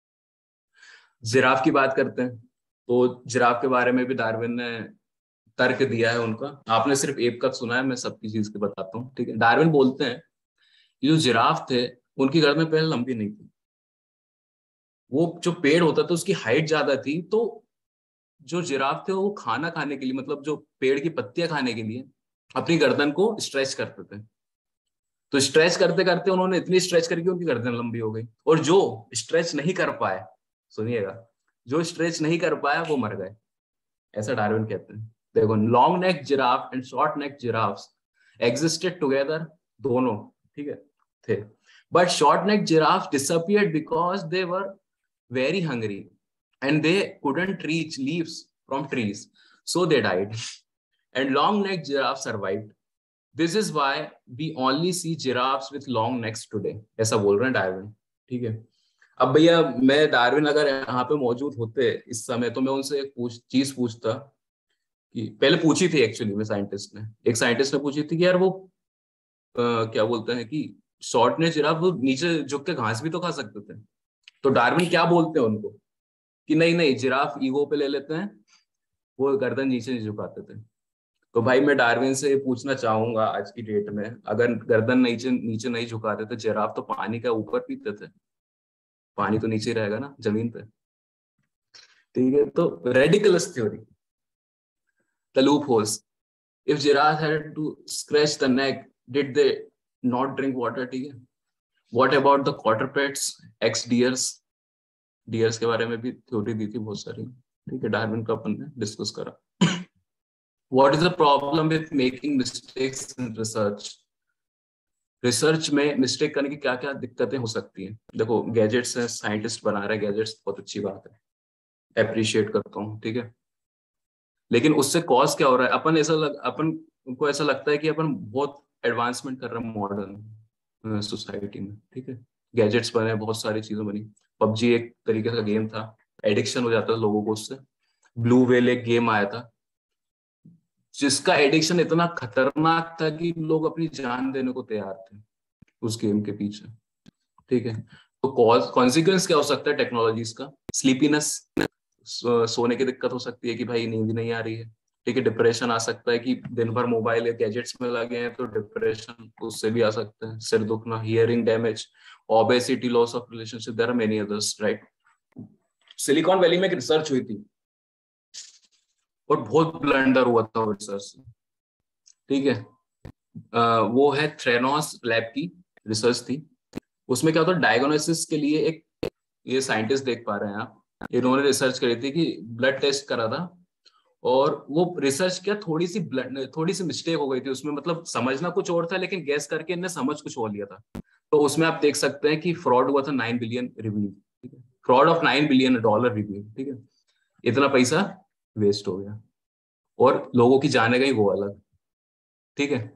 A: जिराफ की बात करते हैं तो जिराफ के बारे में भी डार्विन ने तर्क दिया है उनका। आपने सिर्फ एक का सुना है, मैं सबकी चीज के बताता हूँ। ठीक है, डार्विन बोलते हैं कि जो जिराफ थे उनकी गर्दन पहले लंबी नहीं थी, वो जो पेड़ होता था उसकी हाइट ज्यादा थी, तो जो जिराफ थे वो खाना खाने के लिए, मतलब जो पेड़ की पत्तियां खाने के लिए अपनी गर्दन को स्ट्रेच करते थे। तो स्ट्रेच करते करते उन्होंने इतनी स्ट्रेच करके उनकी गर्दन लंबी हो गई, और जो स्ट्रेच नहीं कर पाए, सुनिएगा, जो स्ट्रेच नहीं कर पाया वो मर गए, ऐसा डार्विन कहते हैं। देखो, long neck giraffe and short neck giraffes existed together, दोनों, ठीक है, थे, but short neck giraffe disappeared because they were very hungry and they couldn't reach leaves from trees, so they died. And long necked giraffe survived. This is why we only see giraffes with long necks today. ऐसा बोल रहे हैं Darwin, ठीक है। अब भैया मैं Darwin अगर यहाँ पे मौजूद होते इस समय, तो मैं उनसे एक पूछ चीज पूछता, कि पहले पूछी थी एक्चुअली में साइंटिस्ट ने, एक साइंटिस्ट ने पूछी थी कि यार वो आ, क्या बोलते हैं कि शॉर्ट नेक जिराफ वो नीचे झुक के घास भी तो खा सकते थे। तो डार्विन क्या बोलते हैं उनको कि नहीं नहीं, जिराफ ईगो पे ले लेते हैं, वो गर्दन नीचे नहीं झुकाते थे। तो भाई मैं डार्विन से पूछना चाहूंगा आज की डेट में, अगर गर्दन नीचे नीचे नहीं झुकाते थे जिराफ, तो पानी का ऊपर पीते थे? पानी तो नीचे रहेगा ना, जमीन पे, ठीक है। तो ridiculous theory, the loopholes, if giraffe had to scratch the neck, did they not drink water, ठीक है। What about the quadrupeds, ex deers, deers के बारे में भी थ्योरी दी थी बहुत सारी, ठीक है, डार्विन का अपन ने डिस्कस करा। What is the problem with making mistakes in research, research में मिस्टेक करने की क्या क्या दिक्कतें हो सकती हैं। देखो, गैजेट्स हैं, साइंटिस्ट बना रहे हैं गैजेट्स, बहुत अच्छी बात है, अप्रिशिएट करता हूँ, ठीक है, लेकिन उससे कॉज क्या हो रहा है, अपन ऐसा लग, अपन को ऐसा लगता है कि अपन बहुत एडवांसमेंट कर रहे हैं मॉडर्न सोसाइटी में, ठीक है, गैजेट्स बने, बहुत सारी चीजें बनी, पबजी एक तरीके का गेम था, एडिक्शन हो जाता था लोगों को उससे, ब्लू व्हेल एक गेम आया था जिसका एडिक्शन इतना खतरनाक था कि लोग अपनी जान देने को तैयार थे उस गेम के पीछे, ठीक है। तो कॉज कॉन्सिक्वेंस क्या हो सकता है टेक्नोलॉजीज का, स्लीपीनेस, सो, सोने की दिक्कत हो सकती है कि भाई नींद नहीं आ रही है, ठीक है, डिप्रेशन आ सकता है कि दिन भर मोबाइल या गैजेट्स में लगे हैं, तो डिप्रेशन उससे भी आ सकता है, सिर दुखना, hearing damage, obesity, loss of relationship, there are many others, right. Silicon Valley में एक रिसर्च हुई थी और बहुत ब्लंडर हुआ था रिसर्च, ठीक है। आ, वो है थ्रेनोस लैब की रिसर्च थी। उसमें क्या होता है, डायग्नोसिस के लिए एक, ये साइंटिस्ट देख पा रहे हैं आप, इन्होंने रिसर्च करी थी कि ब्लड टेस्ट करा था, और वो रिसर्च क्या, थोड़ी सी ब्लड थोड़ी सी मिस्टेक हो गई थी उसमें, मतलब समझना कुछ और था लेकिन गैस करके इन्हें समझ कुछ और लिया था। तो उसमें आप देख सकते हैं कि फ्रॉड हुआ था नाइन बिलियन रिव्यू, ठीक है, fraud of nine billion dollar review, ठीक है, इतना पैसा वेस्ट हो गया और लोगों की जाने गई वो अलग, ठीक है।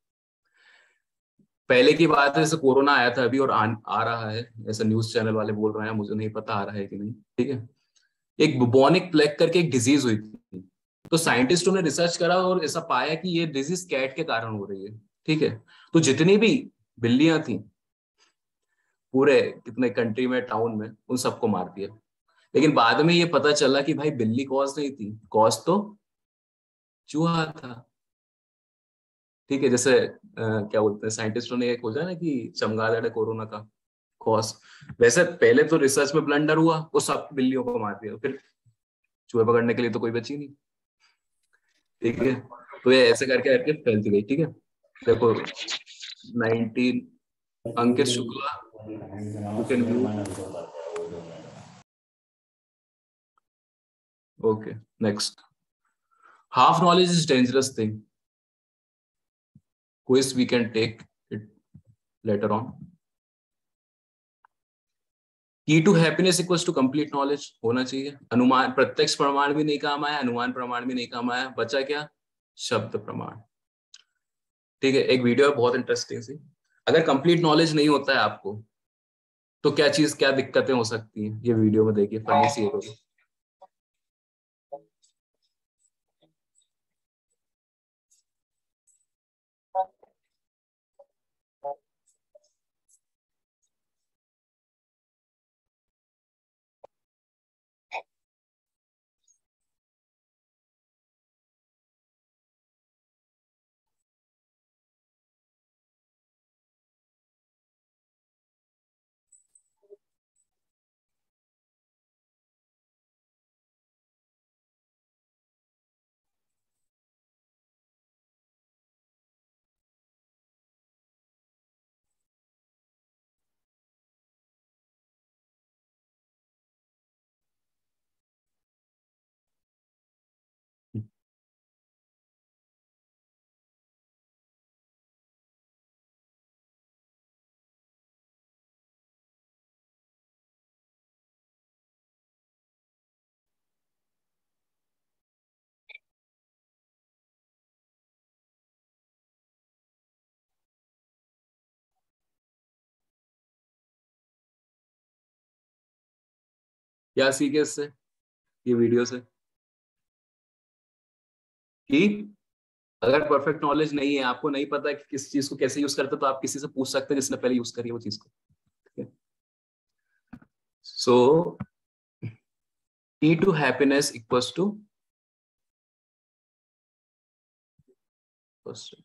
A: पहले की बात है, जैसे कोरोना आया था अभी और आ, आ रहा है, ऐसा न्यूज चैनल वाले बोल रहे हैं, मुझे नहीं पता आ रहा है कि नहीं, ठीक है। एक बुबोनिक प्लेग करके एक डिजीज हुई थी, तो साइंटिस्टों ने रिसर्च करा और ऐसा पाया कि ये डिजीज कैट के कारण हो रही है, ठीक है। तो जितनी भी बिल्लियां थी पूरे कितने कंट्री में, टाउन में, उन सबको मार दिया। लेकिन बाद में ये पता चला कि भाई बिल्ली कॉज नहीं थी, कॉज तो चूहा था, ठीक है। जैसे आ, क्या बोलते हैं साइंटिस्टों ने एक खोजा ना कि चमगादड़ है कोरोना का कॉज, वैसे पहले तो रिसर्च में ब्लंडर हुआ, वो सब बिल्लियों को मार दिया, फिर चूहे पकड़ने के लिए तो कोई बची नहीं, ठीक है। तो ये ऐसे करके करके फैलती गई, ठीक है। देखो, nineteen, Ankit Shukla, you can view, okay, next, half knowledge is dangerous thing, quiz we can take it later on. की to happiness equals to complete knowledge होना चाहिए। अनुमान, प्रत्यक्ष प्रमाण भी नहीं काम आया, अनुमान प्रमाण भी नहीं काम आया, बचा क्या, शब्द प्रमाण, ठीक है। एक वीडियो है बहुत इंटरेस्टिंग सी, अगर कंप्लीट नॉलेज नहीं होता है आपको तो क्या चीज, क्या दिक्कतें हो सकती हैं, ये वीडियो में देखिए, फनी सी है। क्या सीखे इससे, ये वीडियो से? कि अगर परफेक्ट नॉलेज नहीं है, आपको नहीं पता कि किस चीज को कैसे यूज करते, तो आप किसी से पूछ सकते हैं जिसने पहले यूज करी है वो चीज को. सो key to happiness equals to first,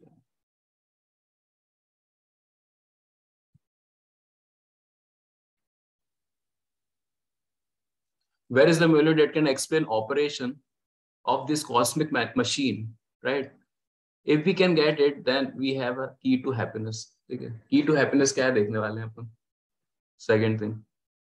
A: where is the value that can explain operation of this cosmic machine, right? If we can get it, then we have a key to happiness. ठीक है, key to happiness क्या है देखने वाले हैं अपन. Second thing,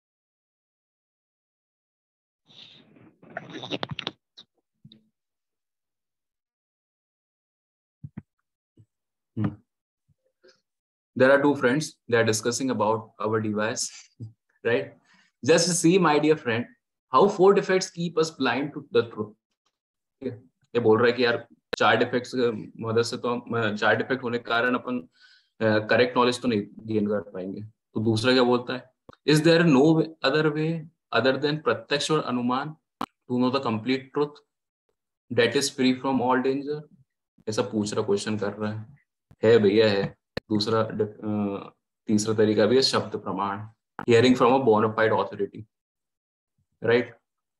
A: hmm. There are two friends, they are discussing about our device, right? Just see, my dear friend, how four defects keep us blind to the truth. ये बोल रहा है कि यार चार डिफेक्ट्स की मदद से तो हम, चार डिफेक्ट होने के कारण अपन करेक्ट नॉलेज तो नहीं गेन कर पाएंगे. तो दूसरा क्या बोलता है, is there no other way other than प्रत्यक्ष और अनुमान to know the complete truth that is free from all danger. ऐसा पूछ रहा, क्वेश्चन कर रहा है. है भैया है. दूसरा अ, तीसरा तरीका भी है शब्द प्रमाण, hearing from a bonafide authority, right?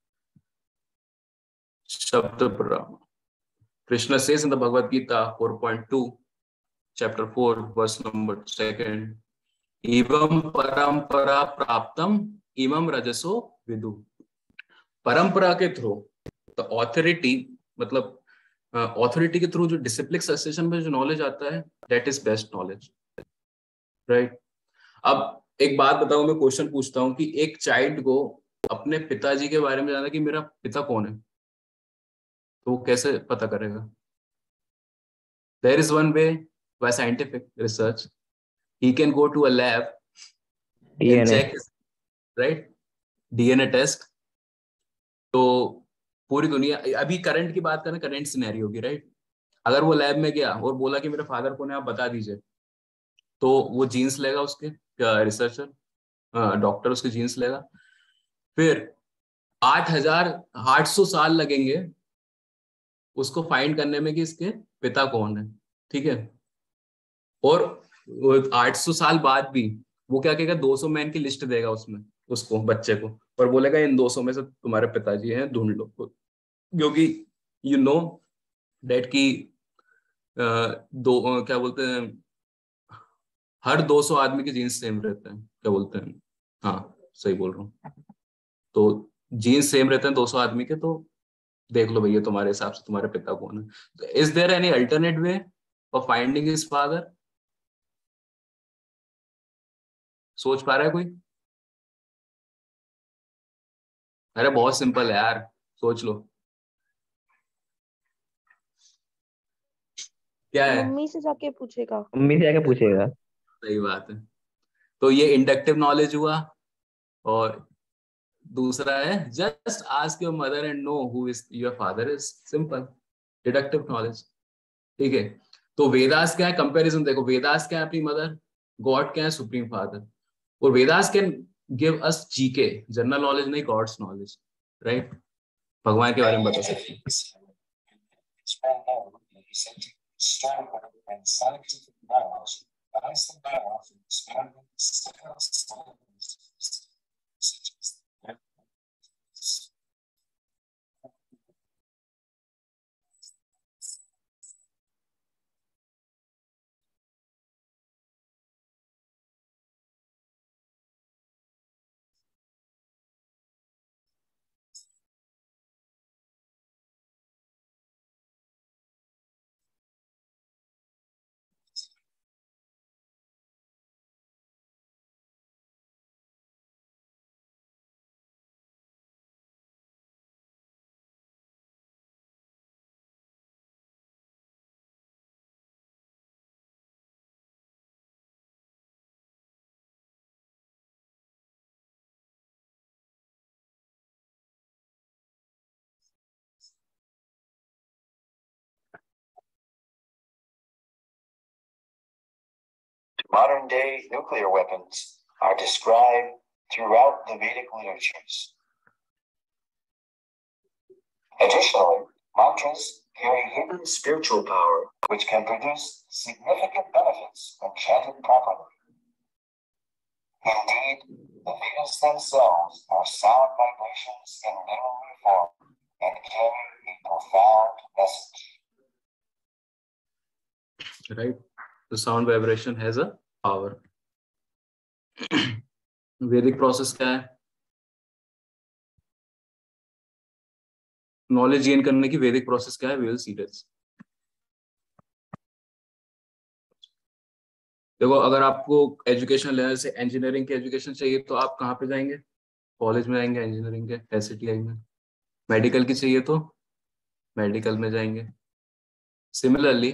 A: शब्द प्रमाण. Krishna says in the Bhagavad Gita four point two, chapter four, verse number second, Evam parampara praptam imam rajaso vidu. परंपरा के थ्रू, तो ऑथोरिटी, मतलब ऑथोरिटी के थ्रू जो डिसिप्लिन सक्सेशन में जो नॉलेज आता है, that is best knowledge, right? अब एक बात बताऊं, मैं क्वेश्चन पूछता हूं कि एक चाइल्ड को अपने पिताजी के बारे में जानना कि मेरा पिता कौन है, तो वो कैसे पता करेगा? There is one way by scientific research. He can go to a lab
B: D N A.
A: and check his, right, D N A test. तो पूरी दुनिया, अभी करंट की बात करें, करंट सिनेरियो की, राइट? अगर वो लैब में गया और बोला कि मेरे फादर कौन है, आप बता दीजिए, तो वो जीन्स लेगा उसके, रिसर्चर डॉक्टर उसके जीन्स लेगा. फिर आठ हजार आठ सौ साल लगेंगे उसको फाइंड करने में कि इसके पिता कौन है, ठीक है? और आठ सौ साल बाद भी वो क्या कहेगा, दो सौ मैन की लिस्ट देगा उसमें उसको, बच्चे को, और बोलेगा इन दो सौ में से तुम्हारे पिताजी हैं, ढूंढ लो. क्योंकि यू नो डेट की दो, क्या बोलते हैं, हर दो सौ आदमी के जीन्स सेम रहते हैं, क्या बोलते हैं, हाँ सही बोल रहा हूँ. तो जीन्स सेम रहते हैं दो सौ आदमी के, तो देख लो भैया तुम्हारे हिसाब से तुम्हारे पिता कौन है. Is there any alternate way of finding his father? सोच पा रहा है कोई? अरे बहुत सिंपल है यार, सोच लो. क्या है?
C: मम्मी से जाके पूछेगा.
B: मम्मी से जाके पूछेगा.
A: सही बात है. तो ये इंडक्टिव नॉलेज हुआ, और दूसरा है just ask your mother and know who is your father, is simple deductive knowledge, ठीक है? तो वेदास क्या है, कंपैरिजन देखो, वेदास क्या है, अपनी मदर, गॉड क्या है, सुप्रीम फादर. और Vedas can give us GK, general knowledge नहीं, गॉड्स नॉलेज, राइट? भगवान के बारे में बता सकते हैं.
F: Modern day nuclear weapons are described throughout the Vedic literatures. Additionally, mantras carry hidden spiritual power, which can produce significant benefits when chanted properly. Indeed, the Vedas themselves are sound vibrations in literary form and carry a profound message.
A: Right? The sound vibration has a power. Vedic process क्या है? Knowledge gain करने की वैदिक process क्या है? We will see this. देखो, अगर आपको एजुकेशन लेवल से इंजीनियरिंग की एजुकेशन चाहिए तो आप कहाँ पे जाएंगे? कॉलेज में जाएंगे इंजीनियरिंग के, एससीटीआई में. मेडिकल की चाहिए तो मेडिकल में जाएंगे. सिमिलरली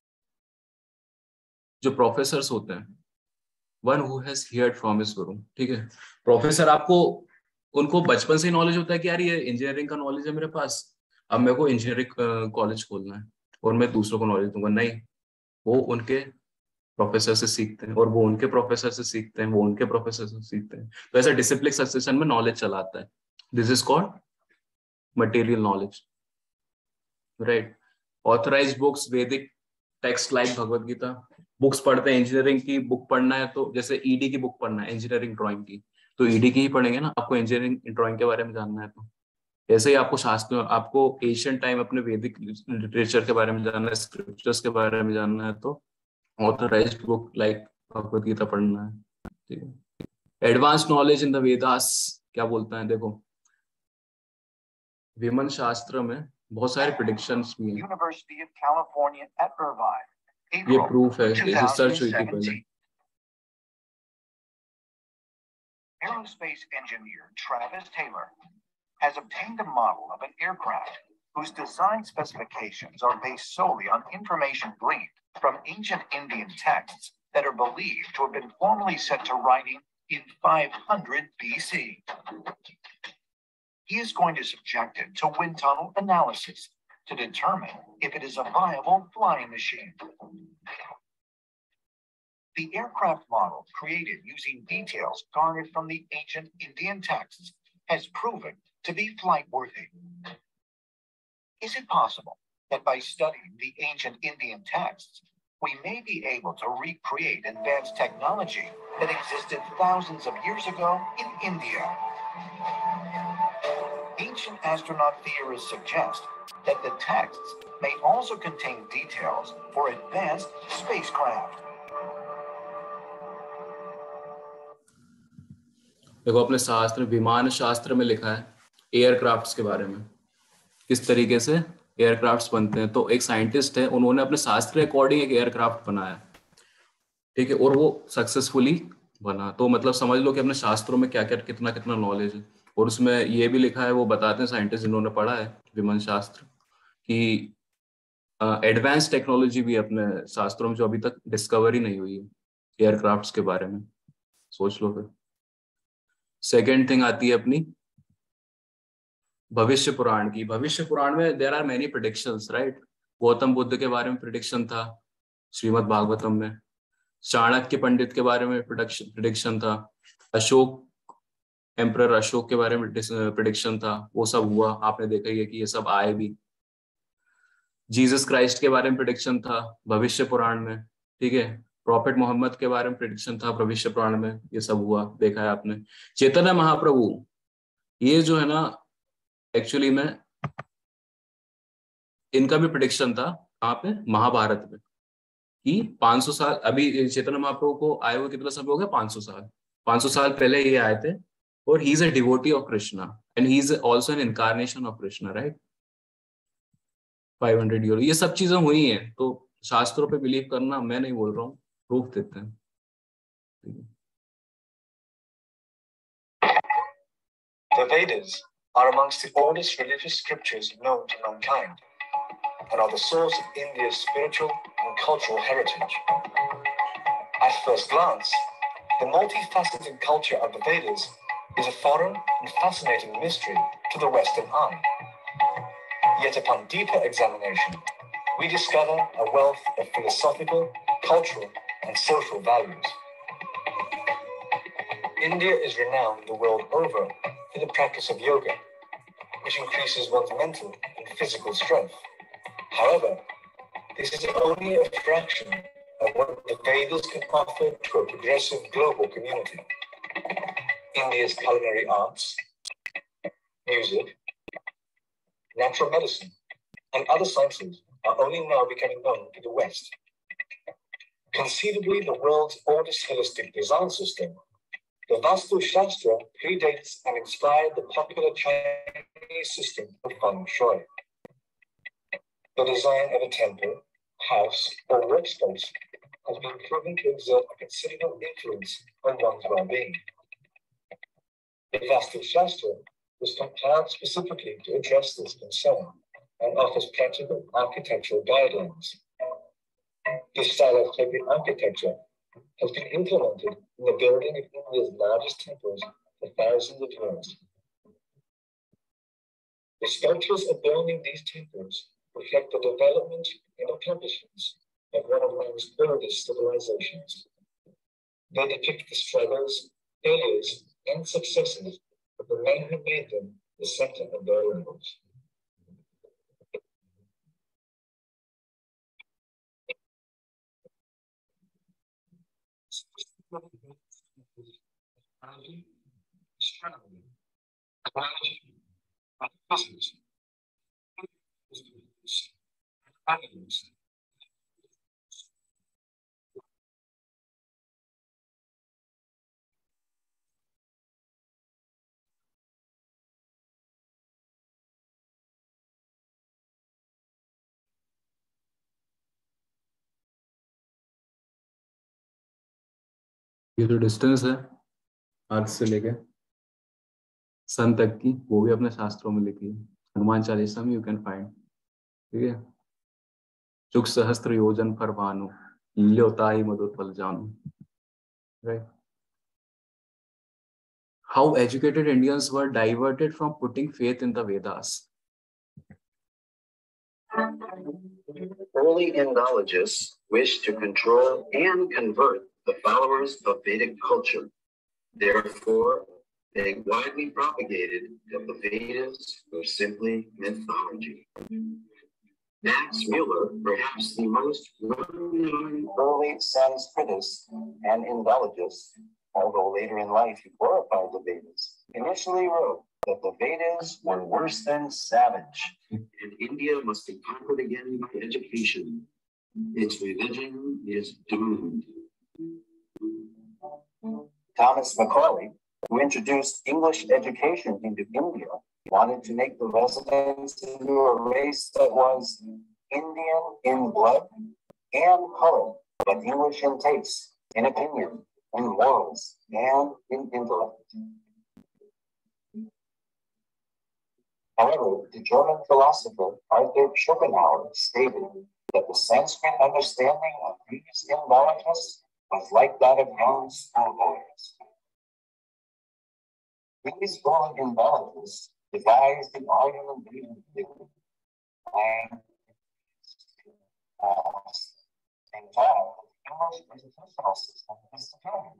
A: जो प्रोफेसर्स होते हैं, one who has heard from his guru, ठीक है. प्रोफेसर आपको, उनको बचपन से ही नॉलेज होता है कि यार ये इंजीनियरिंग का नॉलेज है मेरे पास, अब मेरे को इंजीनियरिंग कॉलेज खोलना है और मैं दूसरों को नॉलेज दूंगा. नहीं, वो उनके प्रोफेसर से सीखते हैं और वो उनके प्रोफेसर से सीखते हैं, वो उनके प्रोफेसर से सीखते हैं. तो ऐसा डिसिप्लिन सक्सेशन में नॉलेज चलाता है. This is called material knowledge, right. Authorised books, Vedic text like Bhagavad Gita, books पढ़ते हैं. इंजीनियरिंग की बुक पढ़ना है तो जैसे ईडी की बुक पढ़ना है, इंजीनियरिंग ड्राइंग की, तो ईडी की ही पढ़ेंगे ना. आपको इंजीनियरिंग ड्राइंग के बारे में जानना है तो ऐसे ही आपको शास्त्र, आपको एशियन टाइम अपने वैदिक लिटरेचर के बारे में जानना है, स्क्रिप्चर्स के बारे में जानना है तो authorised book like Bhagavad Gita पढ़ना है, ठीक है. Advance knowledge in the Vedas क्या बोलता है? देखो, विमन शास्त्र में बहुत सारे प्रेडिक्शंस भी हैं.
F: University of California at Irvine,
A: ये
F: April
A: प्रूफ है,
F: two
A: ये सर्च
F: thousand
A: हुई थी पहले.
F: seventeen. Aerospace engineer Travis Taylor has obtained a model of an aircraft whose design specifications are based solely on information gleaned from ancient Indian texts that are believed to have been formally set to writing in five hundred B C. He is going to subject it to wind tunnel analysis to determine if it is a viable flying machine. The aircraft model, created using details garnered from the ancient Indian texts, has proven to be flight-worthy. Is it possible that by studying the ancient Indian texts, we may be able to recreate advanced technology that existed thousands of years ago in India? Ancient astronaut theorists suggest that the texts may also contain details for advanced spacecraft.
A: देखो, अपने शास्त्र, विमान शास्त्र में लिखा है aircrafts के बारे में, किस तरीके से एयरक्राफ्ट्स बनते हैं. तो एक साइंटिस्ट है, उन्होंने अपने शास्त्र के अकॉर्डिंग एक एयरक्राफ्ट बनाया, ठीक है, और वो सक्सेसफुली बना. तो मतलब समझ लो कि अपने शास्त्रों में क्या क्या कितना कितना नॉलेज है. और उसमें ये भी लिखा है, वो बताते हैं साइंटिस्ट जिन्होंने पढ़ा है विमान शास्त्र, कि एडवांस टेक्नोलॉजी भी अपने शास्त्रों में जो अभी तक डिस्कवरी नहीं हुई है एयरक्राफ्ट्स के बारे में. सोच लो फिर. सेकेंड थिंग आती है अपनी भविष्य पुराण की. भविष्य पुराण में there are many predictions, right. Gautam Buddha के बारे में प्रेडिक्शन था श्रीमद् भागवतम में. चाणक्य पंडित के बारे में प्रेडिक्शन था. अशोक, एम्परर अशोक के बारे में प्रेडिक्शन था. वो सब हुआ, आपने देखा ही है कि ये सब आए भी. जीसस क्राइस्ट के बारे में प्रेडिक्शन था भविष्य पुराण में, ठीक है. प्रॉफिट मोहम्मद के बारे में प्रेडिक्शन था भविष्य पुराण में, ये सब हुआ, देखा है आपने. चैतन्य महाप्रभु, ये जो है ना, एक्चुअली में इनका भी प्रेडिक्शन था कहाँ पे? महाभारत में, कि पाँच सौ साल, अभी चैतन्य महाप्रभु को आए हुए कितना समय हो गया? पाँच सौ साल. पाँच सौ साल पहले ये आए थे. और he is a devotee of Krishna and he is also an incarnation of Krishna, right. Five hundred year, ये सब चीजें हुई हैं. तो शास्त्रों पे बिलीव करना, मैं नहीं बोल रहा हूँ, प्रूफ देते हैं.
F: The Vedas are amongst the oldest religious scriptures known to mankind and are the source of India's spiritual and cultural heritage. At first glance, the multifaceted culture of the Vedas is a foreign and fascinating mystery to the Western eye. Yet upon deeper examination, we discover a wealth of philosophical, cultural, and social values. India is renowned the world over for the practice of yoga, which increases one's mental and physical strength. However, this is only a fraction of what the Vedas can offer to a progressive global community. India's culinary arts, music, natural medicine, and other sciences are only now becoming known to the West. Conceivably the world's oldest holistic design system, the Vastu Shastra predates and inspired the popular Chinese system of Feng Shui. The design of a temple, house, or workspace has been proven to exert a considerable influence on one's well-being. The Vastu Shastra was compiled specifically to address this concern and offers practical architectural guidelines. This style of sacred architecture has been implemented in the building of India's largest temples for thousands of years. The sculptures adorning these temples reflect the development and accomplishments of one of man's oldest civilizations. They depict the struggles, failures, and successes of the men who made them the center of their lives. Astronomy, biology, physics, atoms,
A: ये जो distance है अर्थ से लेके सन तक की, वो भी अपने शास्त्रों में लिखी है। हनुमान चालीसा में यू कैन फाइंड, ठीक है। चुक सहस्त्र योजन पर भानु ल्योताई मधुर जानु, right. How educated Indians were diverted from putting faith in the Vedas.
G: Early Indologists wished to control and convert the followers of Vedic culture. Therefore, they widely propagated that the Vedas were simply mythology. Max Mueller, perhaps the most well-known early Sanskritist and Indologist, although later in life he glorified the Vedas, initially wrote that the Vedas were worse than savage, and India must be conquered again by education. Its religion is doomed.
F: Thomas Macaulay, who introduced English education into India, wanted to make the residents into a race that was Indian in blood and color, but English in taste, in opinion, in morals, and in intellect. However, the German philosopher Arthur Schopenhauer stated that the Sanskrit understanding of these Indologists was like that of young schoolboys. These early Indologists devised the argument and and taught the English educational system is superior.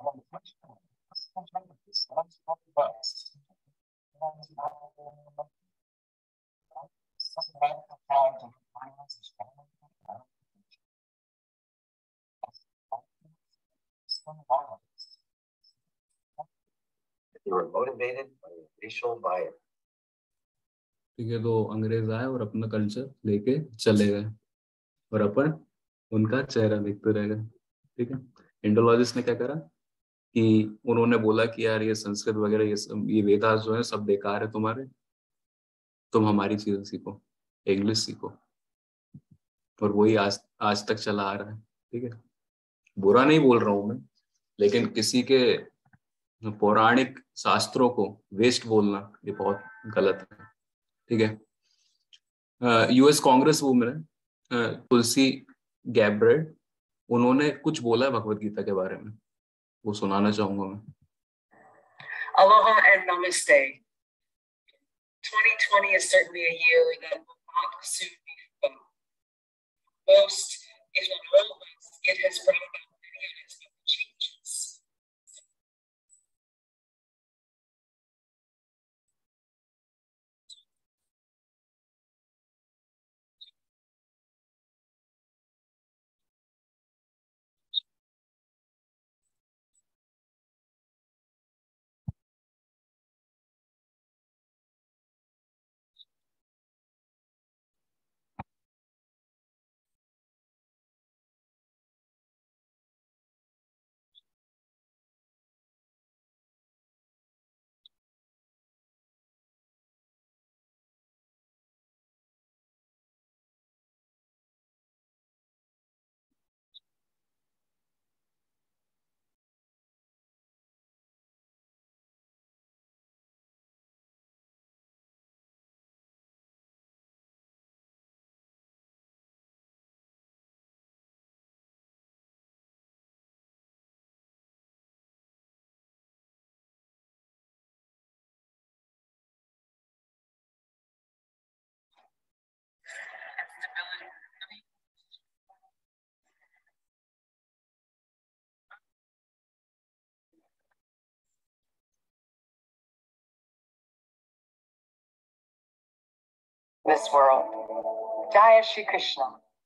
G: They were motivated by racial bias.
A: ठीक है, तो अंग्रेज आए और अपना culture लेके चले गए और अपन उनका चेहरा देखते रह गए, ठीक है। इंडोलॉजिस्ट ने क्या करा कि उन्होंने बोला कि यार ये संस्कृत वगैरह, ये सब, ये वेदास जो है सब बेकार है तुम्हारे, तुम हमारी चीजें सीखो, इंग्लिश सीखो। और वही आज आज तक चला आ रहा है, ठीक है। बुरा नहीं बोल रहा हूं मैं, लेकिन किसी के पौराणिक शास्त्रों को वेस्ट बोलना ये बहुत गलत है, ठीक है। US congress women Tulsi Gabbard, उन्होंने कुछ बोला है भगवत गीता के बारे में, वो सुनाना चाहूंगा मैं।
H: Aloha and namaste. twenty twenty is certainly a year that will not soon be forgotten. Most, if not always, it has brought about many unexpected changes. this world. Jai Shri Krishna.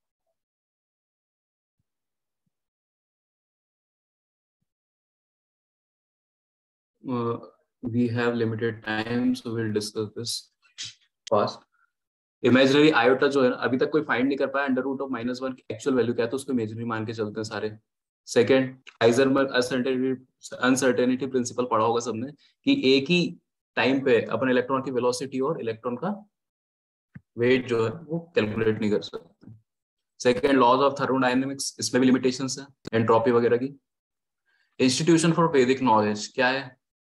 A: Uh, we have limited time, so we'll discuss this fast. Imaginary iota जो है ना, अभी तक कोई find नहीं कर पाया under root of minus one की एक्चुअल वैल्यू क्या है, तो उसको इमेजिनरी मान के चलते हैं सारे. Second, Heisenberg uncertainty uncertainty principle पढ़ा होगा सबने कि एक ही टाइम पे अपन इलेक्ट्रॉन की वेलोसिटी और इलेक्ट्रॉन का वेट जो है वो कैलकुलेट नहीं कर सकते. सेकेंड, लॉज ऑफ थर्मोडायनेमिक्स, इसमें भी लिमिटेशंस है एंट्रोपी वगैरह की. इंस्टीट्यूशन फॉर वैदिक नॉलेज क्या है?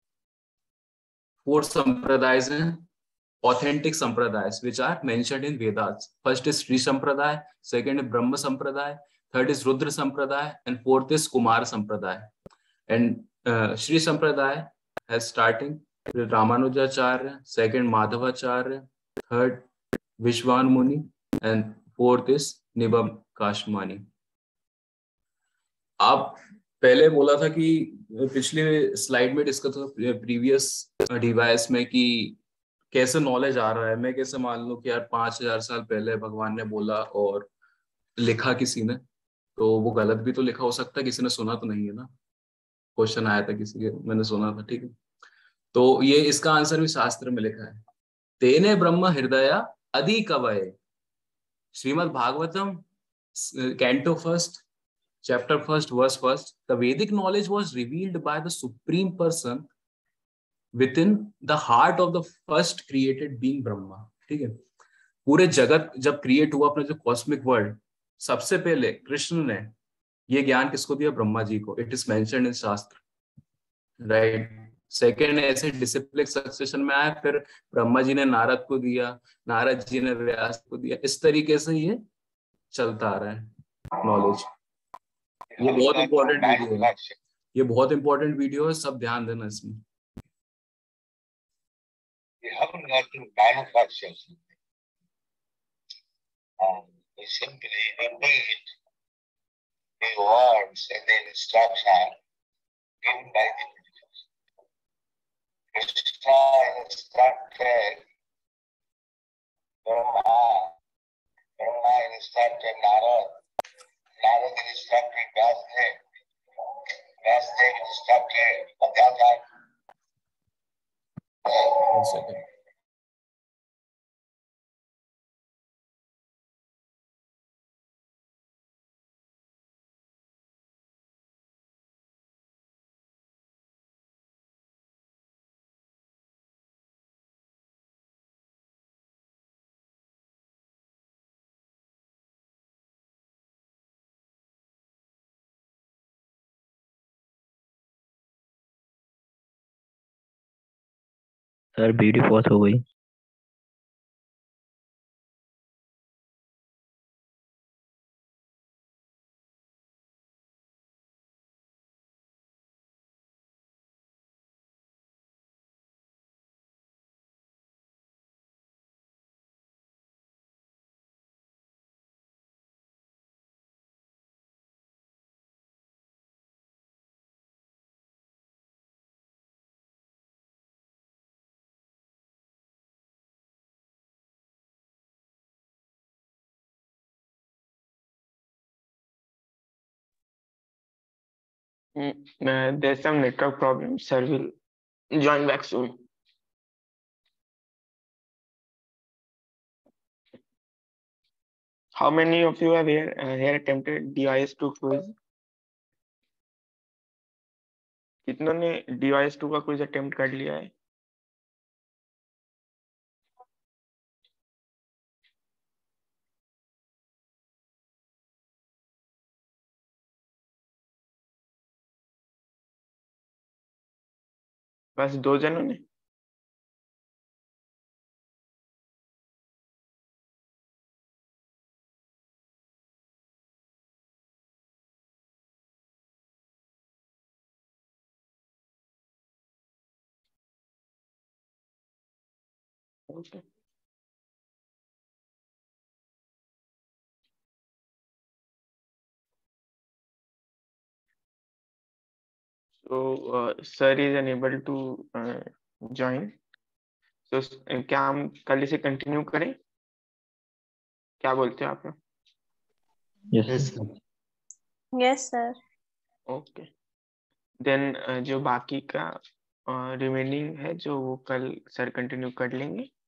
A: फोर संप्रदायज हैं, authentic sampradayas which are mentioned in Vedas. First is Sri Sampradaya, second is Brahma Sampradaya, third is Rudra Sampradaya, and fourth is Kumar Sampradaya. And uh, Sri Sampradaya has starting with Ramanujacharya, second Madhavacharya, third Vishwan Muni, and fourth is Nibam Kashmani. आप पहले बोला था कि पिछले slide में discuss previous device में कि कैसे नॉलेज आ रहा है. मैं कैसे मान लूं कि यार पांच हजार साल पहले भगवान ने बोला और लिखा किसी ने, तो वो गलत भी तो लिखा हो सकता है, किसी ने सुना तो नहीं है ना. क्वेश्चन आया था किसी के, मैंने सुना था. ठीक है, तो ये इसका आंसर भी शास्त्र में लिखा है. तेने ब्रह्म हृदय अधि कवये, Srimad Bhagavatam canto first chapter first verse first. The Vedic knowledge was revealed by the supreme person within the heart of the first created being Brahma. ठीक है, पूरे जगत जब क्रिएट हुआ अपना जो कॉस्मिक वर्ल्ड, सबसे पहले कृष्ण ने ये ज्ञान किसको दिया? ब्रह्मा जी को. It is mentioned in shastra, right. Second, ऐसे डिसिप्लिन सक्सेशन में आया, फिर ब्रह्मा जी ने नारद को दिया, नारद जी ने व्यास को दिया. इस तरीके से ये चलता आ रहा है नॉलेज. ये बहुत इंपॉर्टेंट वीडियो है, ये बहुत इंपॉर्टेंट वीडियो है, सब ध्यान देना इसमें.
F: We haven't got to manufacture something. Um, we simply repeat the words in the instruction given by the teachers. Krishna instructed Brahma, Brahma instructed Narad, Narad instructed Vyasdev, Vyasdev instructed Adhyata.
A: One second.
B: Sir video pause हो गई.
I: Mm, uh, there's some network problem. Sir will join back soon. How many of you have here, uh, here attempted D I S two quiz? कितनों ने D I S two का quiz attempt कर लिया है? बस दो जनों ने. Okay. So uh, sir is unable to uh, join. So uh, क्या हम कल इसे कंटिन्यू करें? क्या बोलते हो आप लोग?
B: Yes
C: yes sir.
I: Okay, then जो बाकी का रिमेनिंग है जो वो कल सर कंटिन्यू कर लेंगे।